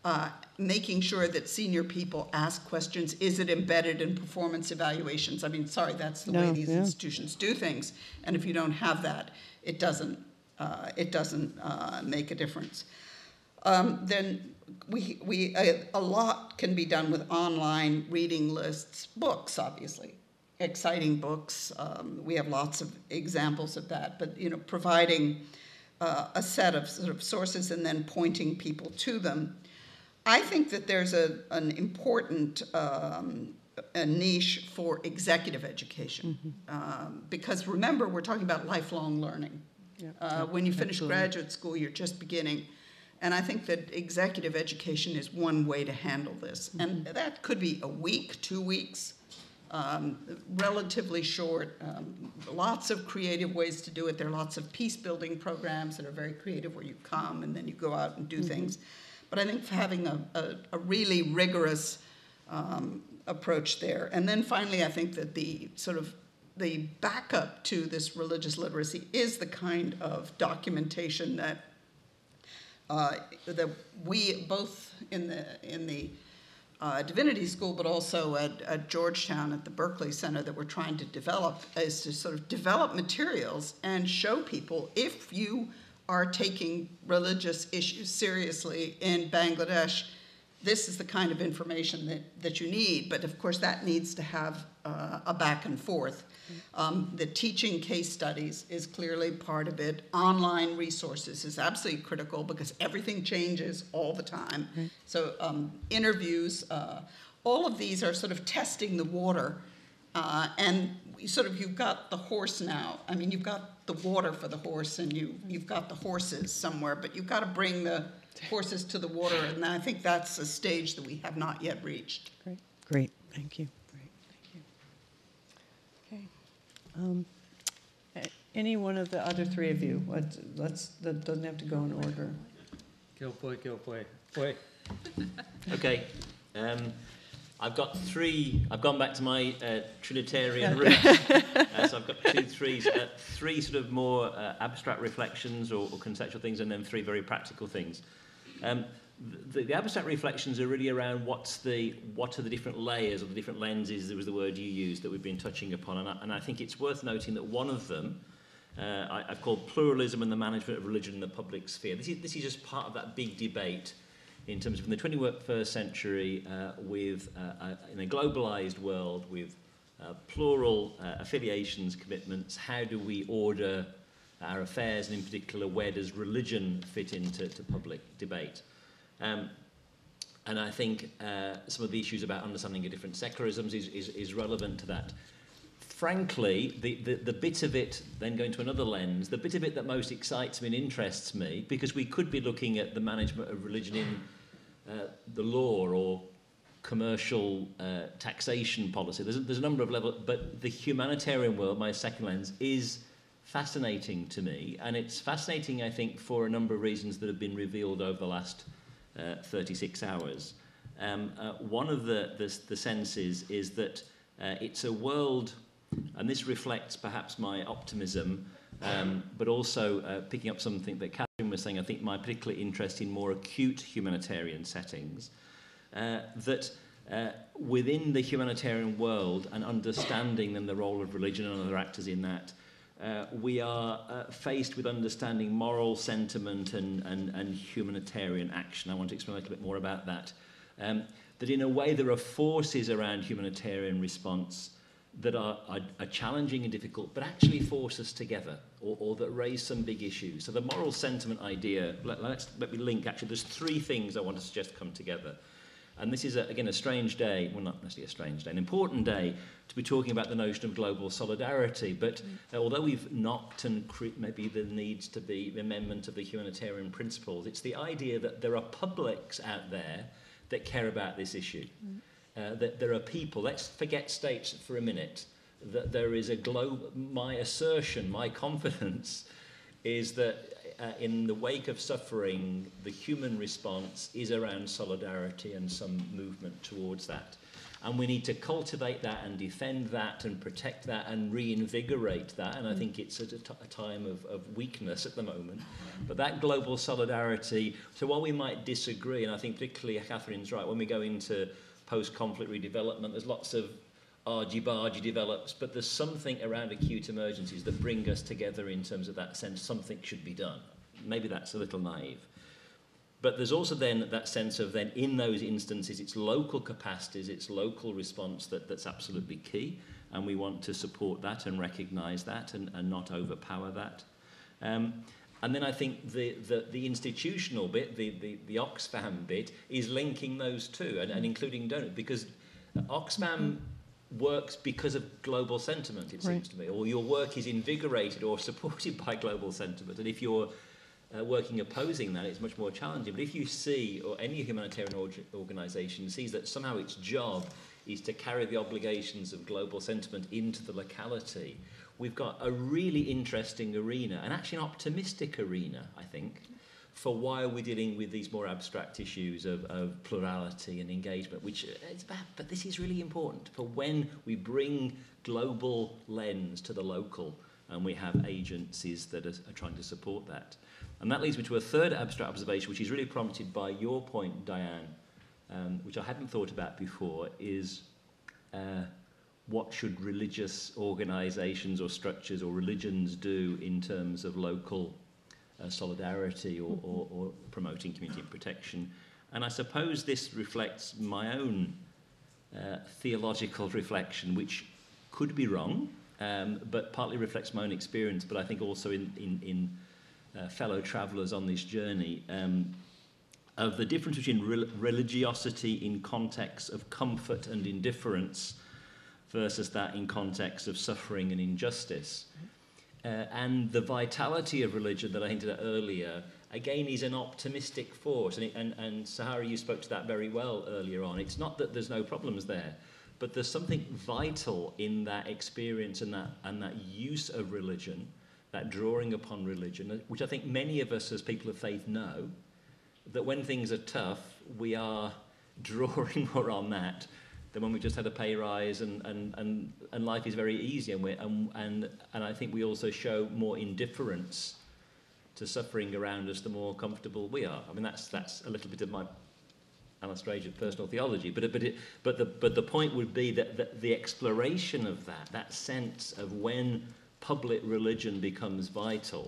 uh, making sure that senior people ask questions. Is it embedded in performance evaluations? I mean, sorry, that's the No, way these yeah. institutions do things. And if you don't have that, it doesn't, uh, it doesn't uh, make a difference. Um, then we, we a, a lot can be done with online reading lists, books, obviously, exciting books. Um, we have lots of examples of that, but you know, providing uh, a set of sort of sources and then pointing people to them. I think that there's a, an important um, a niche for executive education, mm-hmm. um, because remember, we're talking about lifelong learning. Yeah. Uh, when you finish Absolutely. graduate school, you're just beginning. And I think that executive education is one way to handle this. Mm-hmm. And that could be a week, two weeks, um, relatively short. Um, lots of creative ways to do it. There are lots of peace-building programs that are very creative where you come and then you go out and do mm-hmm. things. But I think having a, a, a really rigorous um, approach there. And then finally, I think that the sort of the backup to this religious literacy is the kind of documentation that Uh, that we both in the in the uh, divinity school, but also at, at Georgetown at the Berkeley Center, that we're trying to develop, is to sort of develop materials and show people, if you are taking religious issues seriously in Bangladesh, this is the kind of information that, that you need. But of course, that needs to have uh, a back and forth. Um, the teaching case studies is clearly part of it. Online resources is absolutely critical because everything changes all the time. Mm-hmm. So um, interviews, uh, all of these are sort of testing the water. Uh, and sort of you've got the horse now. I mean, you've got the water for the horse and you, you've got the horses somewhere, but you've got to bring the horses to the water. And I think that's a stage that we have not yet reached. Great, great, thank you. Um, any one of the other three of you? Let's, let's, that doesn't have to go in order. Go boy, go boy, boy. Okay. Um, I've got three. I've gone back to my uh, Trinitarian roots. uh, so I've got two, threes, uh, three sort of more uh, abstract reflections or, or conceptual things, and then three very practical things. Um, The, the abstract reflections are really around what's the, what are the different layers or the different lenses, there was the word you used, that we've been touching upon. And I, and I think it's worth noting that one of them, uh, I, I've called pluralism and the management of religion in the public sphere. This is, this is just part of that big debate in terms of in the twenty-first century, uh, with uh, a, in a globalized world with uh, plural uh, affiliations, commitments, how do we order our affairs, and in particular, where does religion fit into to public debate? Um, and I think uh, some of the issues about understanding of different secularisms is, is, is relevant to that. Frankly, the, the, the bit of it, then going to another lens, the bit of it that most excites me and interests me, because we could be looking at the management of religion in uh, the law or commercial uh, taxation policy. There's a, there's a number of levels, but the humanitarian world, my second lens, is fascinating to me. And it's fascinating, I think, for a number of reasons that have been revealed over the last Uh, thirty-six hours. Um, uh, one of the, the, the senses is that uh, it's a world, and this reflects perhaps my optimism, um, but also uh, picking up something that Catherine was saying, I think my particular interest in more acute humanitarian settings, uh, that uh, within the humanitarian world and understanding then the role of religion and other actors in that, Uh, we are uh, faced with understanding moral sentiment and, and, and humanitarian action. I want to explain a little bit more about that. Um, that in a way there are forces around humanitarian response that are, are, are challenging and difficult, but actually force us together, or, or that raise some big issues. So the moral sentiment idea, let, let's, let me link, actually, there's three things I want to suggest come together. And this is, a, again, a strange day, well, not necessarily a strange day, an important day to be talking about the notion of global solidarity. But uh, although we've knocked and cre- maybe there needs to be the amendment of the humanitarian principles, it's the idea that there are publics out there that care about this issue. Mm. Uh, that there are people, let's forget states for a minute, that there is a global, my assertion, my confidence is that Uh, in the wake of suffering, the human response is around solidarity and some movement towards that. And we need to cultivate that and defend that and protect that and reinvigorate that. And I think it's at a, t a time of, of weakness at the moment. But that global solidarity, so while we might disagree, and I think particularly Catherine's right, when we go into post-conflict redevelopment, there's lots of argy-bargy develops, but there's something around acute emergencies that bring us together in terms of that sense something should be done. Maybe that's a little naive. But there's also then that sense of then in those instances, it's local capacities, it's local response that, that's absolutely key. And we want to support that and recognise that and, and not overpower that. Um, and then I think the, the, the institutional bit, the, the, the Oxfam bit, is linking those two and, and including donors. Because Oxfam works because of global sentiment, it seems to me. Or your work is invigorated or supported by global sentiment. And if you're Uh, working opposing that, it's much more challenging. But if you see, or any humanitarian or organisation sees that somehow its job is to carry the obligations of global sentiment into the locality, we've got a really interesting arena, and actually an optimistic arena, I think, for why we're dealing with these more abstract issues of, of plurality and engagement, which it's bad, but this is really important for when we bring global lens to the local and we have agencies that are, are trying to support that. And that leads me to a third abstract observation, which is really prompted by your point, Diane, um, which I hadn't thought about before, is uh, what should religious organisations or structures or religions do in terms of local uh, solidarity or, or, or promoting community protection? And I suppose this reflects my own uh, theological reflection, which could be wrong, um, but partly reflects my own experience, but I think also in, in, in Uh, fellow travellers on this journey, um, of the difference between re religiosity in context of comfort and indifference versus that in context of suffering and injustice. Uh, and the vitality of religion that I hinted at earlier, again, is an optimistic force. And, it, and, and Sahara, you spoke to that very well earlier on. It's not that there's no problems there, but there's something vital in that experience and that, and that use of religion, that drawing upon religion, which I think many of us as people of faith know, that when things are tough, we are drawing more on that than when we just had a pay rise and, and, and, and life is very easy. And, we're, and, and, and I think we also show more indifference to suffering around us the more comfortable we are. I mean, that's, that's a little bit of my illustration of personal theology. But, but, it, but, the, but the point would be that, that the exploration of that, that sense of when public religion becomes vital,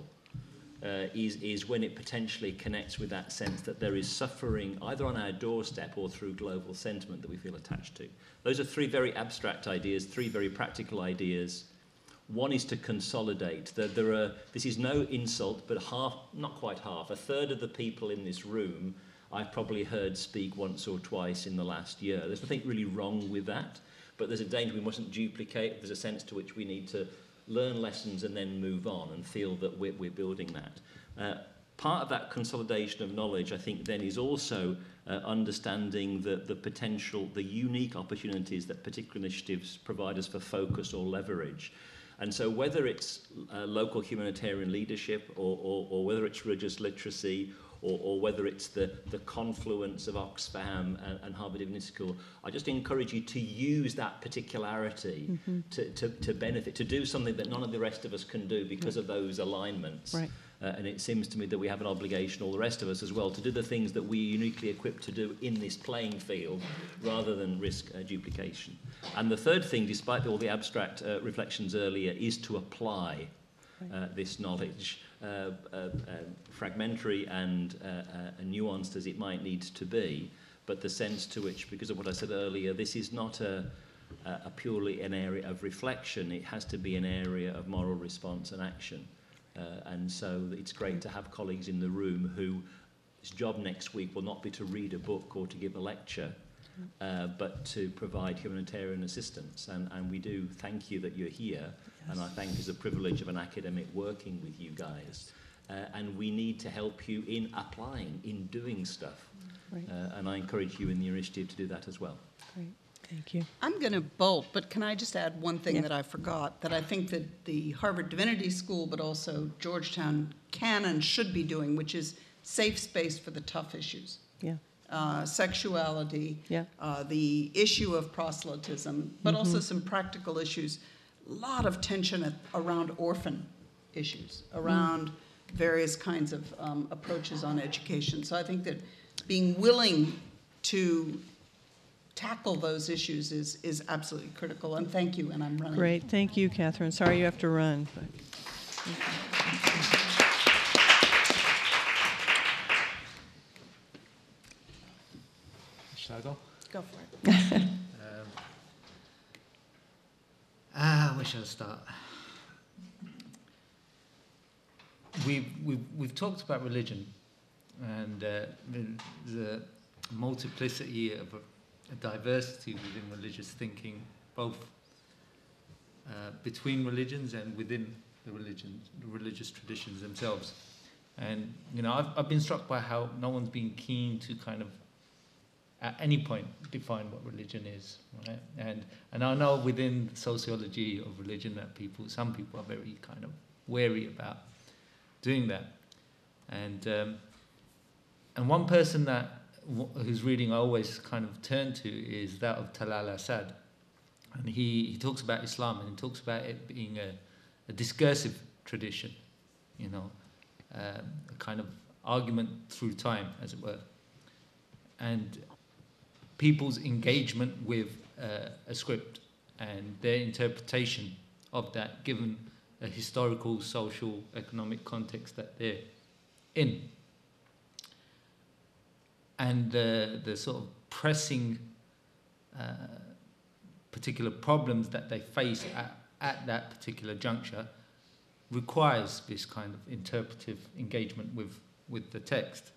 Uh, is, is when it potentially connects with that sense that there is suffering either on our doorstep or through global sentiment that we feel attached to. Those are three very abstract ideas, three very practical ideas. One is to consolidate. That there are, this is no insult, but half, not quite half, a third of the people in this room I've probably heard speak once or twice in the last year. There's nothing really wrong with that, but there's a danger we mustn't duplicate. There's a sense to which we need to learn lessons and then move on and feel that we're, we're building that. Uh, part of that consolidation of knowledge, I think, then is also uh, understanding the, the potential, the unique opportunities that particular initiatives provide us for focus or leverage. And so whether it's uh, local humanitarian leadership or, or, or whether it's religious literacy or, or whether it's the, the confluence of Oxfam and, and Harvard Divinity School, I just encourage you to use that particularity mm-hmm. to, to, to benefit, to do something that none of the rest of us can do because right. of those alignments. Right. Uh, and it seems to me that we have an obligation, all the rest of us as well, to do the things that we're uniquely equipped to do in this playing field rather than risk uh, duplication. And the third thing, despite all the abstract uh, reflections earlier, is to apply uh, this knowledge, uh, uh, uh, fragmentary and uh, uh, nuanced as it might need to be, but the sense to which, because of what I said earlier, this is not a, a purely an area of reflection, it has to be an area of moral response and action. Uh, and so it's great to have colleagues in the room whose job next week will not be to read a book or to give a lecture, uh, but to provide humanitarian assistance. And, and we do thank you that you're here, yes. and I thank you as a privilege of an academic working with you guys. Uh, and we need to help you in applying, in doing stuff. Right. Uh, and I encourage you in the initiative to do that as well. Great. Thank you. I'm going to bolt, but can I just add one thing yeah. that I forgot, that I think that the Harvard Divinity School, but also Georgetown can and should be doing, which is safe space for the tough issues. Yeah. uh, sexuality, Yeah. uh, the issue of proselytism, but Mhm. also some practical issues. A lot of tension at, around orphan issues, around various kinds of um, approaches on education. So I think that being willing to tackle those issues is, is absolutely critical. And thank you, and I'm running. Great, thank you, Catherine. Sorry you have to run. But. Shall I go? Go for it. um, ah, where shall I start? We've, we've, we've talked about religion and uh, the, the multiplicity of a, a diversity within religious thinking, both uh, between religions and within the religion, the religious traditions themselves. And, you know, I've, I've been struck by how no one's been keen to kind of at any point define what religion is, right? And and I know within sociology of religion that people, some people are very kind of wary about doing that. And um, and one person that w whose reading I always kind of turn to is that of Talal Asad, and he he talks about Islam and he talks about it being a, a discursive tradition, you know, um, a kind of argument through time, as it were, and people's engagement with uh, a script and their interpretation of that given a historical, social, economic context that they're in. And the, the sort of pressing uh, particular problems that they face at, at that particular juncture requires this kind of interpretive engagement with, with the text.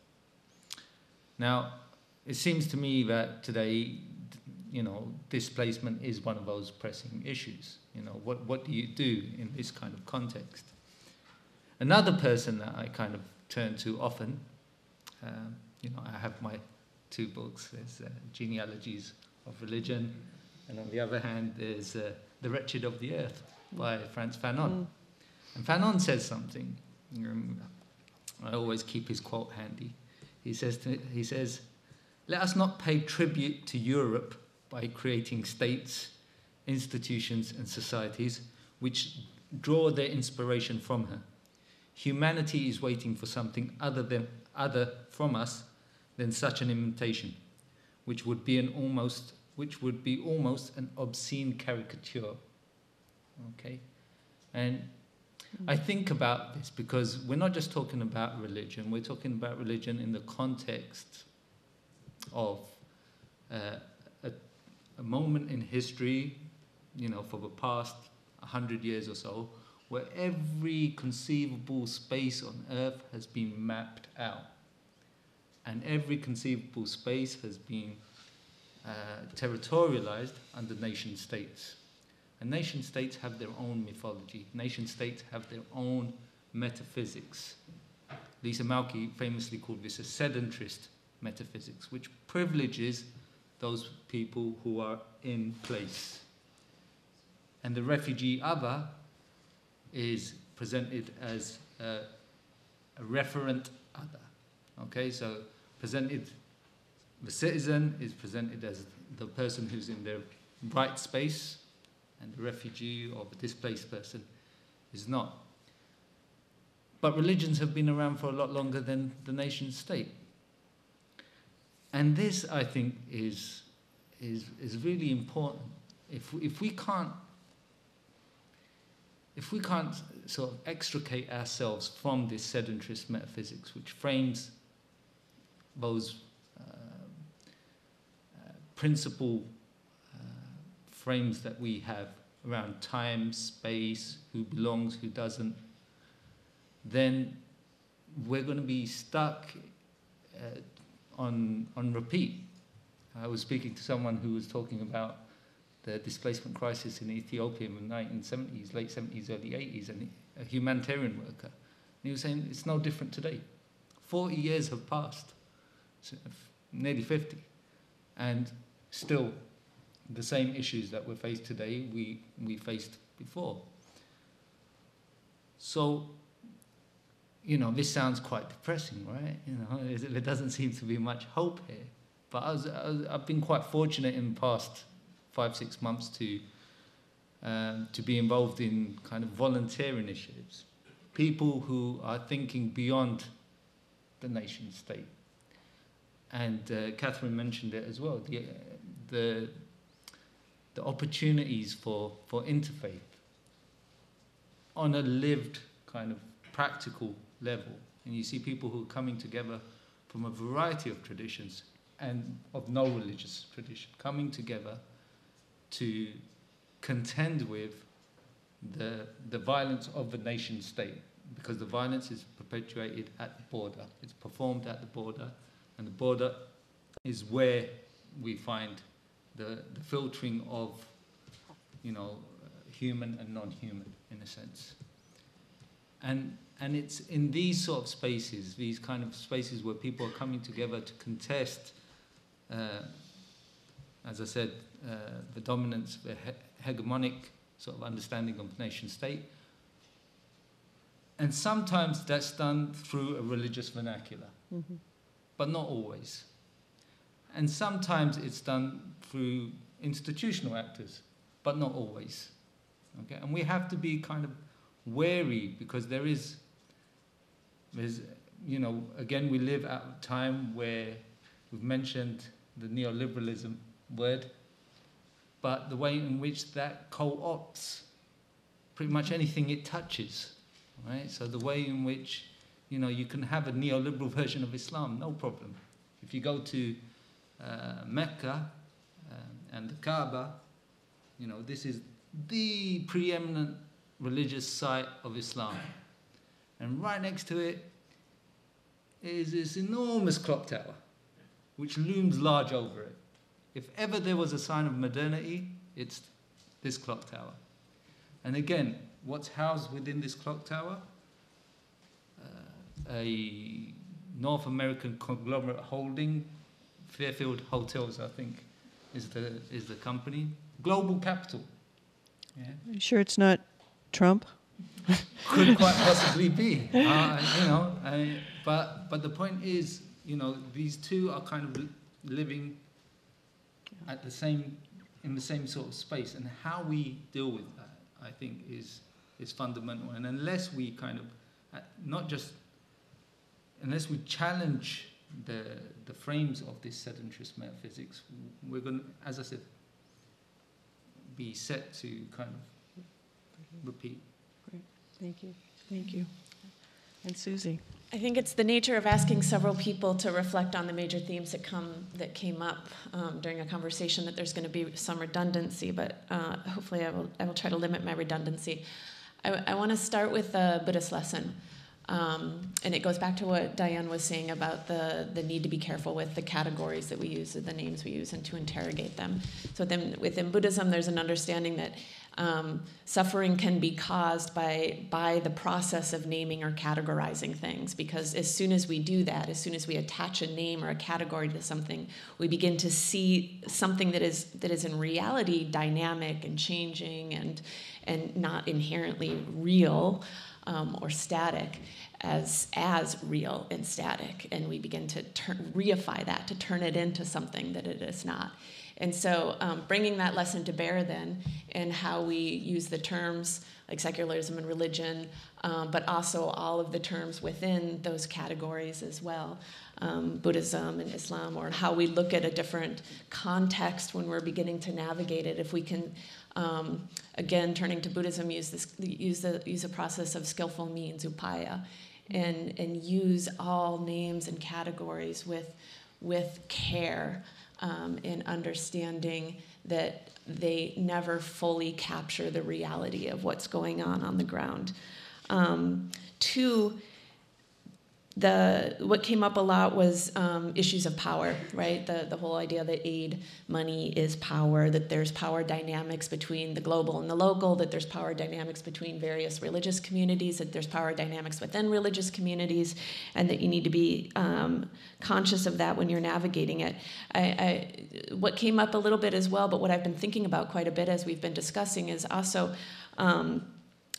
Now, it seems to me that today, you know, displacement is one of those pressing issues. You know, what, what do you do in this kind of context? Another person that I kind of turn to often, um, you know, I have my two books. There's uh, Genealogies of Religion, and on the other hand, there's uh, The Wretched of the Earth by Frantz Fanon. Mm. And Fanon says something. Um, I always keep his quote handy. He says, to, he says, "Let us not pay tribute to Europe by creating states, institutions, and societies which draw their inspiration from her. Humanity is waiting for something other than other from us than such an imitation, which would be an almost which would be almost an obscene caricature." Okay, and I think about this because we're not just talking about religion. We're talking about religion in the context of uh, a, a moment in history, you know, for the past hundred years or so, where every conceivable space on Earth has been mapped out. And every conceivable space has been uh, territorialized under nation states. And nation states have their own mythology. Nation states have their own metaphysics. Lisa Malky famously called this a sedentarist metaphysics, which privileges those people who are in place. And the refugee other is presented as a, a referent other. Okay, so presented, the citizen is presented as the person who's in their right space, and the refugee or the displaced person is not. But religions have been around for a lot longer than the nation state. And this, I think, is, is, is really important. If, if we can't If we can't sort of extricate ourselves from this sedentarist metaphysics, which frames those uh, uh, principal uh, frames that we have around time, space, who belongs, who doesn't, then we're going to be stuck uh, on, on repeat. I was speaking to someone who was talking about the displacement crisis in Ethiopia in the nineteen seventies, late seventies, early eighties, and a humanitarian worker. And he was saying it's no different today. forty years have passed, so nearly fifty, and still the same issues that we face today, we, we faced before. So, you know, this sounds quite depressing, right? You know, there doesn't seem to be much hope here. but I was, I was, I've been quite fortunate in the past five, six months to um, to be involved in kind of volunteer initiatives. People who are thinking beyond the nation state. And uh, Catherine mentioned it as well, the, the, the opportunities for, for interfaith on a lived kind of practical level. And you see people who are coming together from a variety of traditions and of no religious tradition, coming together to contend with the, the violence of the nation state, because the violence is perpetuated at the border, it's performed at the border, and the border is where we find the, the filtering of, you know, human and non-human, in a sense. And, and it's in these sort of spaces, these kind of spaces where people are coming together to contest, uh, as I said, uh, the dominance, the he hegemonic sort of understanding of nation state. And sometimes that's done through a religious vernacular, mm-hmm. but not always. And sometimes it's done through institutional actors, but not always. Okay? And we have to be kind of wary, because there is, there's, you know, again, we live at a time where we've mentioned the neoliberalism word, but the way in which that co-opts pretty much anything it touches, right? So the way in which, you know, you can have a neoliberal version of Islam, no problem. If you go to uh, Mecca uh, and the Kaaba, you know, this is the preeminent religious site of Islam. And right next to it is this enormous clock tower, which looms large over it. If ever there was a sign of modernity, it's this clock tower. And again, what's housed within this clock tower? Uh, a North American conglomerate holding, Fairfield Hotels, I think, is the, is the company. Global capital. Yeah. Are you sure it's not Trump? Could quite possibly be, uh, you know. I, but but the point is, you know, these two are kind of living at the same, in the same sort of space, and how we deal with that, I think, is is fundamental. And unless we kind of, uh, not just, unless we challenge the the frames of this sedentarist metaphysics, we're going to, as I said, be set to kind of repeat. Great, thank you, thank you. And Susie. I think it's the nature of asking several people to reflect on the major themes that come that came up um, during a conversation that there's going to be some redundancy, but uh, hopefully I will I will try to limit my redundancy. I, I want to start with the Buddhist lesson, um, and it goes back to what Diane was saying about the the need to be careful with the categories that we use, the names we use, and to interrogate them. So then within Buddhism, there's an understanding that Um, suffering can be caused by, by the process of naming or categorizing things, because as soon as we do that, as soon as we attach a name or a category to something, we begin to see something that is, that is in reality dynamic and changing and, and not inherently real um, or static as, as real and static. And we begin to turn, reify that, to turn it into something that it is not. And so um, bringing that lesson to bear then in how we use the terms like secularism and religion, um, but also all of the terms within those categories as well, um, Buddhism and Islam, or how we look at a different context when we're beginning to navigate it. If we can, um, again, turning to Buddhism, use this, use the use a process of skillful means, upaya, and and use all names and categories with with care. Um, in understanding that they never fully capture the reality of what's going on on the ground. Um, two, the what came up a lot was um, issues of power, right? The, the whole idea that aid money is power, that there's power dynamics between the global and the local, that there's power dynamics between various religious communities, that there's power dynamics within religious communities, and that you need to be um, conscious of that when you're navigating it. I, I, what came up a little bit as well, but what I've been thinking about quite a bit as we've been discussing is also um,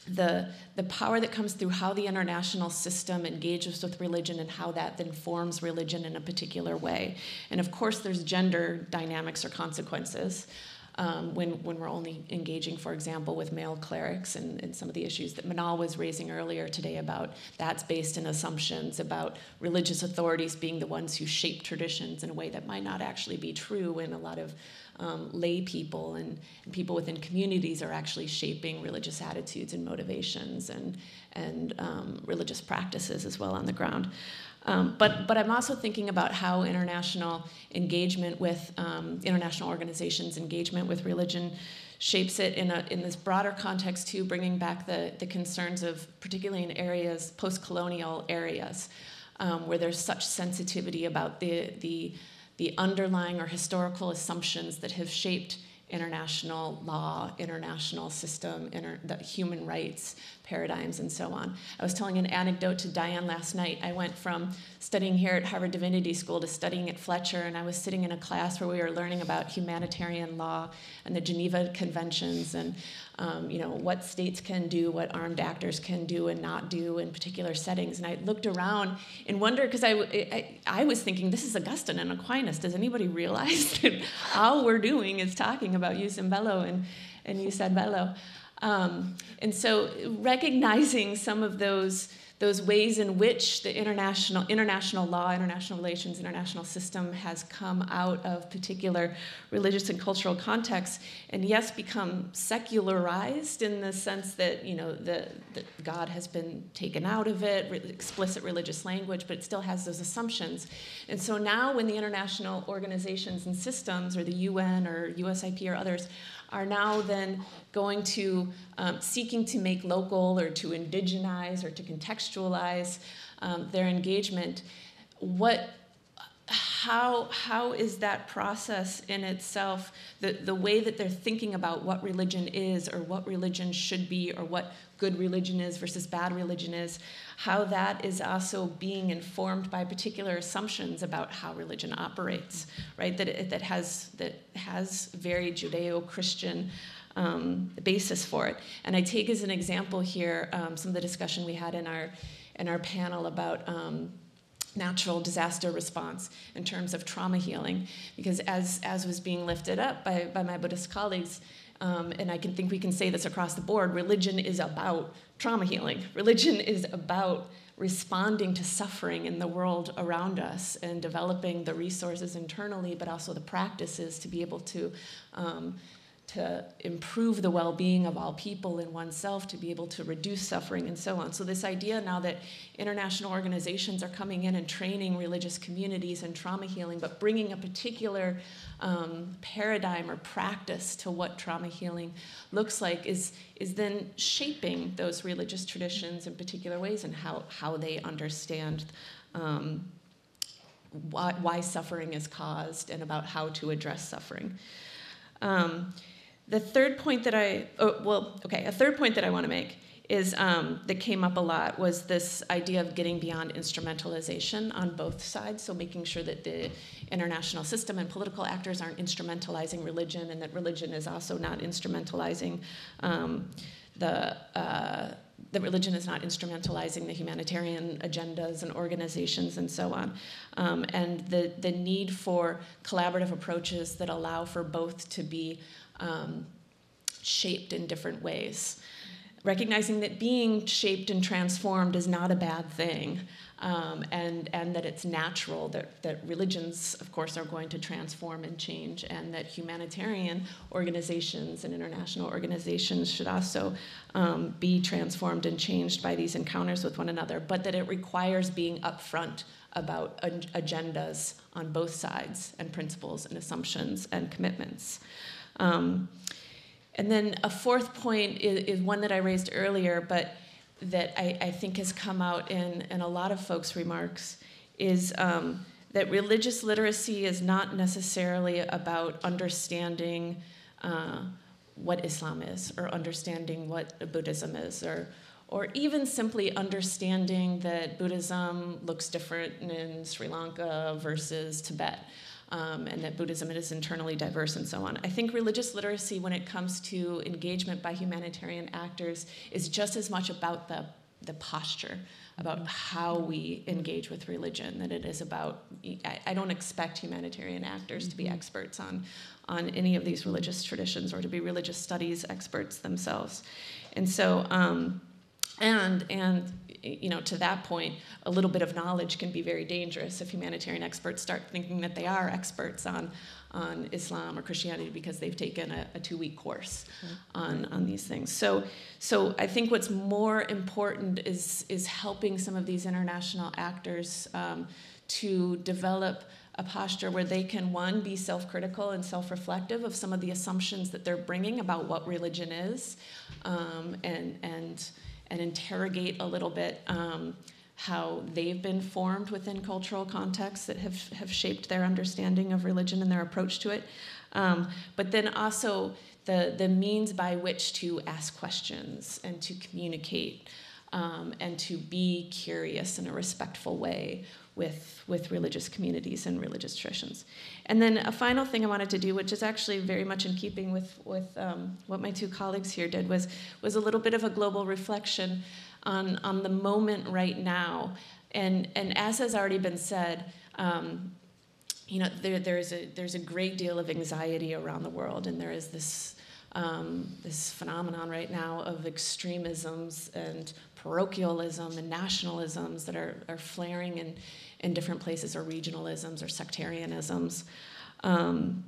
the, the power that comes through how the international system engages with religion and how that then forms religion in a particular way. And of course, there's gender dynamics or consequences. Um, when, when we're only engaging, for example, with male clerics and, and some of the issues that Manal was raising earlier today about that's based in assumptions about religious authorities being the ones who shape traditions in a way that might not actually be true, and a lot of um, lay people and, and people within communities are actually shaping religious attitudes and motivations and, and um, religious practices as well on the ground. Um, but, but I'm also thinking about how international engagement with um, international organizations, engagement with religion shapes it in, a, in this broader context too, bringing back the, the concerns of, particularly in areas, post-colonial areas, um, where there's such sensitivity about the, the, the underlying or historical assumptions that have shaped international law, international system, inter, the human rights paradigms, and so on. I was telling an anecdote to Diane last night. I went from studying here at Harvard Divinity School to studying at Fletcher, and I was sitting in a class where we were learning about humanitarian law and the Geneva Conventions, and um, you know, what states can do, what armed actors can do and not do in particular settings. And I looked around and wondered, because I, I, I was thinking, this is Augustine and Aquinas. Does anybody realize that all we're doing is talking about jus in bello and, and jus ad bello? Um, and so recognizing some of those, those ways in which the international, international law, international relations, international system has come out of particular religious and cultural contexts, and yes, become secularized in the sense that, you know, the, the God has been taken out of it, re- explicit religious language, but it still has those assumptions. And so now when the international organizations and systems, or the U N or U S I P or others, are now then going to, um, seeking to make local or to indigenize or to contextualize um, their engagement, what, how, how is that process in itself, the, the way that they're thinking about what religion is or what religion should be or what good religion is versus bad religion is, how that is also being informed by particular assumptions about how religion operates, right? That it, that has that has very Judeo-Christian um, basis for it. And I take as an example here um, some of the discussion we had in our in our panel about um, natural disaster response in terms of trauma healing, because as as was being lifted up by by my Buddhist colleagues. Um, and I can think we can say this across the board, religion is about trauma healing. Religion is about responding to suffering in the world around us and developing the resources internally, but also the practices to be able to, um, to improve the well-being of all people and oneself, to be able to reduce suffering and so on. So this idea now that international organizations are coming in and training religious communities in trauma healing, but bringing a particular Um, paradigm or practice to what trauma healing looks like is, is then shaping those religious traditions in particular ways and how, how they understand um, why, why suffering is caused and about how to address suffering. Um, the third point that I, oh, well, okay, a third point that I want to make is um, that came up a lot was this idea of getting beyond instrumentalization on both sides, so making sure that the international system and political actors aren't instrumentalizing religion, and that religion is also not instrumentalizing um, the, uh, that religion is not instrumentalizing the humanitarian agendas and organizations and so on, um, and the, the need for collaborative approaches that allow for both to be um, shaped in different ways. Recognizing that being shaped and transformed is not a bad thing, um, and, and that it's natural, that, that religions, of course, are going to transform and change, and that humanitarian organizations and international organizations should also um, be transformed and changed by these encounters with one another, but that it requires being upfront about ag- agendas on both sides and principles and assumptions and commitments. Um, And then a fourth point is, is one that I raised earlier, but that I, I think has come out in, in a lot of folks' remarks, is um, that religious literacy is not necessarily about understanding uh, what Islam is, or understanding what Buddhism is, or, or even simply understanding that Buddhism looks different in Sri Lanka versus Tibet. um, and that Buddhism is internally diverse and so on. I think religious literacy, when it comes to engagement by humanitarian actors, is just as much about the, the posture, about how we engage with religion, than it is about, I, I don't expect humanitarian actors to be experts on, on any of these religious traditions or to be religious studies experts themselves. And so, um, and, and, you know, to that point, a little bit of knowledge can be very dangerous if humanitarian experts start thinking that they are experts on, on Islam or Christianity because they've taken a, a two-week course on, on these things. So, so I think what's more important is, is helping some of these international actors um, to develop a posture where they can, one, be self-critical and self-reflective of some of the assumptions that they're bringing about what religion is, um, and, and, and interrogate a little bit um, how they've been formed within cultural contexts that have, have shaped their understanding of religion and their approach to it. Um, but then also the, the means by which to ask questions and to communicate um, and to be curious in a respectful way with, with religious communities and religious traditions. And then a final thing I wanted to do, which is actually very much in keeping with, with um, what my two colleagues here did, was, was a little bit of a global reflection on, on the moment right now. And, and as has already been said, um, you know, there, there's, a, there's a great deal of anxiety around the world, and there is this, um, this phenomenon right now of extremisms and parochialism and nationalisms that are, are flaring in, in different places, or regionalisms or sectarianisms. Um,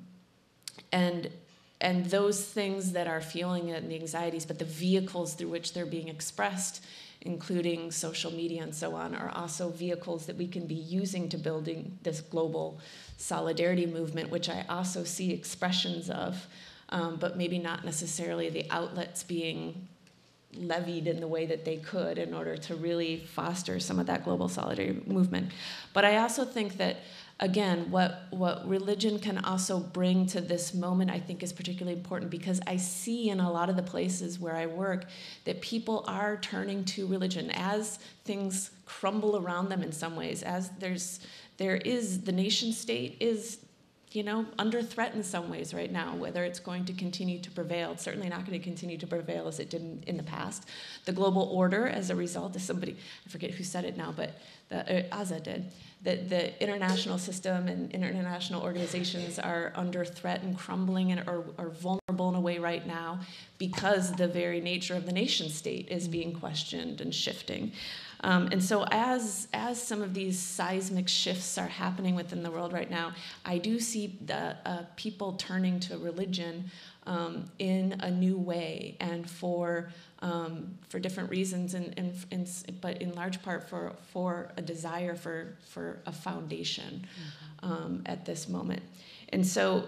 and, and those things that are fueling it and the anxieties, but the vehicles through which they're being expressed, including social media and so on, are also vehicles that we can be using to building this global solidarity movement, which I also see expressions of, um, but maybe not necessarily the outlets being levied in the way that they could in order to really foster some of that global solidarity movement. But I also think that, again, what, what religion can also bring to this moment, I think, is particularly important, because I see in a lot of the places where I work that people are turning to religion as things crumble around them in some ways, as there's, there is, the nation state is, you know, under threat in some ways right now, whether it's going to continue to prevail. It's certainly not going to continue to prevail as it did in, in the past. The global order, as a result of somebody, I forget who said it now, but the, uh, Aza did, that the international system and international organizations are under threat and crumbling and are, are vulnerable in a way right now because the very nature of the nation state is being questioned and shifting. Um, and so as, as some of these seismic shifts are happening within the world right now, I do see the, uh, people turning to religion um, in a new way, and for, um, for different reasons, and, and, and, but in large part for, for a desire for, for a foundation um, at this moment. And so,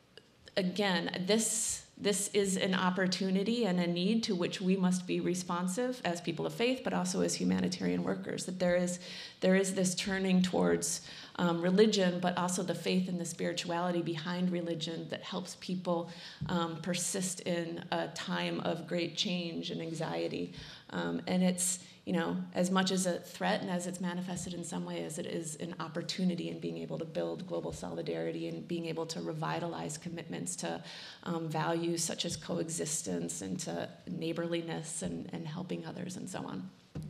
again, this This is an opportunity and a need to which we must be responsive as people of faith, but also as humanitarian workers, that there is, there is this turning towards um, religion, but also the faith and the spirituality behind religion that helps people um, persist in a time of great change and anxiety. Um, and it's, you know, as much as a threat and as it's manifested in some way as it is an opportunity in being able to build global solidarity and being able to revitalize commitments to um, values such as coexistence and to neighborliness and, and helping others and so on.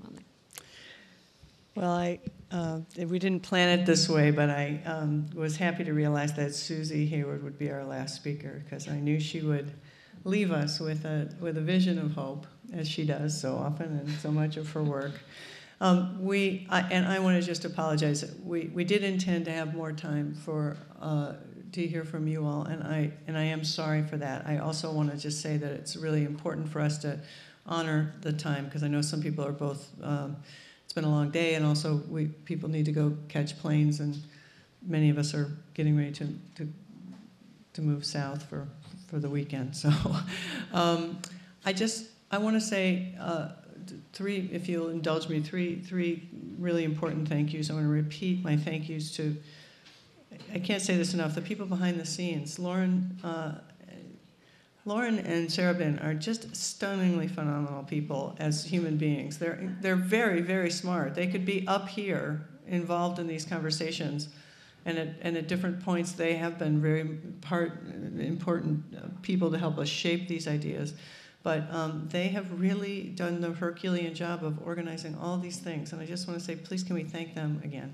Well, I, uh, we didn't plan it this way, but I um, was happy to realize that Susie Hayward would be our last speaker, because I knew she would leave us with a, with a vision of hope, as she does so often and so much of her work. Um, we, I, and I want to just apologize. We, we did intend to have more time for, uh, to hear from you all, and I, and I am sorry for that. I also want to just say that it's really important for us to honor the time, because I know some people are both, um, it's been a long day, and also we, people need to go catch planes, and many of us are getting ready to, to, to move south for, for the weekend. So um, I just, I want to say uh, three, if you'll indulge me, three, three really important thank yous. I want to repeat my thank yous to, I can't say this enough, the people behind the scenes. Lauren, uh, Lauren and Sarah Bin are just stunningly phenomenal people as human beings. They're, they're very, very smart. They could be up here involved in these conversations and at, and at different points they have been very part, important people to help us shape these ideas. But um, they have really done the Herculean job of organizing all these things. And I just want to say, please can we thank them again.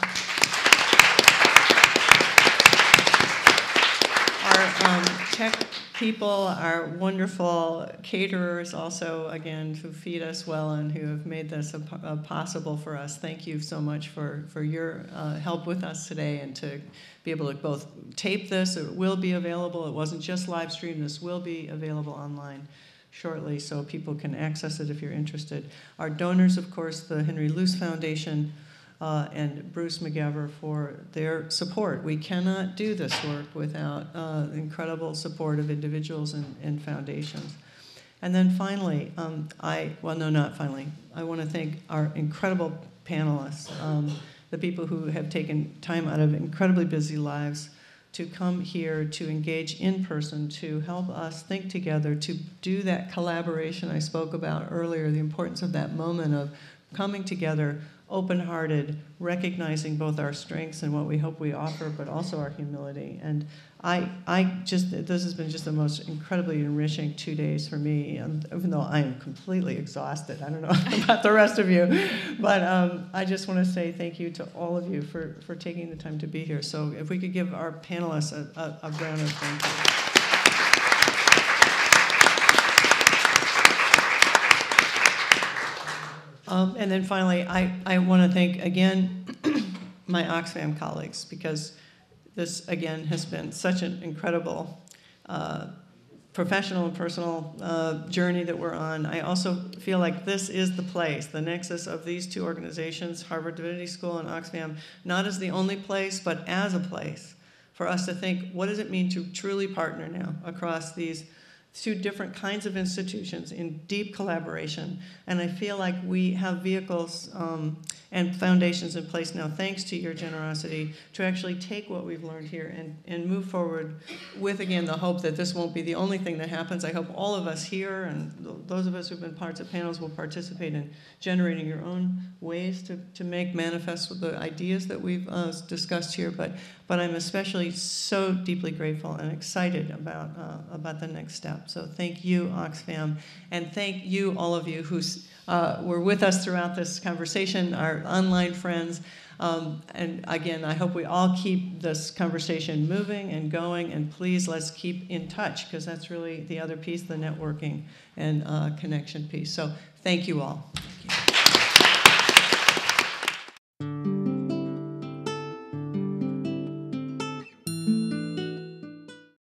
Our um, tech people, our wonderful caterers also, again, who feed us well and who have made this a, a possible for us. Thank you so much for, for your uh, help with us today and to be able to both tape this. It will be available. It wasn't just live stream. This will be available online shortly so people can access it if you're interested. Our donors, of course, the Henry Luce Foundation, Uh, and Bruce McGever for their support. We cannot do this work without uh, incredible support of individuals and, and foundations. And then finally, um, I, well, no, not finally, I want to thank our incredible panelists, um, the people who have taken time out of incredibly busy lives to come here, to engage in person, to help us think together, to do that collaboration I spoke about earlier, the importance of that moment of coming together, open-hearted, recognizing both our strengths and what we hope we offer, but also our humility. And I, I just, this has been just the most incredibly enriching two days for me, and even though I am completely exhausted. I don't know about the rest of you, but um, I just want to say thank you to all of you for, for taking the time to be here. So if we could give our panelists a, a, a round of thank you. Um, and then finally, I, I want to thank again my Oxfam colleagues, because this, again, has been such an incredible uh, professional and personal uh, journey that we're on. I also feel like this is the place, the nexus of these two organizations, Harvard Divinity School and Oxfam, not as the only place, but as a place for us to think, what does it mean to truly partner now across these two different kinds of institutions in deep collaboration. And I feel like we have vehicles um, and foundations in place now, thanks to your generosity, to actually take what we've learned here and, and move forward with, again, the hope that this won't be the only thing that happens. I hope all of us here and th those of us who've been parts of panels will participate in generating your own ways to, to make manifest the ideas that we've uh, discussed here. But, but I'm especially so deeply grateful and excited about, uh, about the next step. So thank you, Oxfam, and thank you, all of you who uh, were with us throughout this conversation, our online friends. Um, and again, I hope we all keep this conversation moving and going, and please let's keep in touch, because that's really the other piece, the networking and uh, connection piece. So thank you all. Thank you.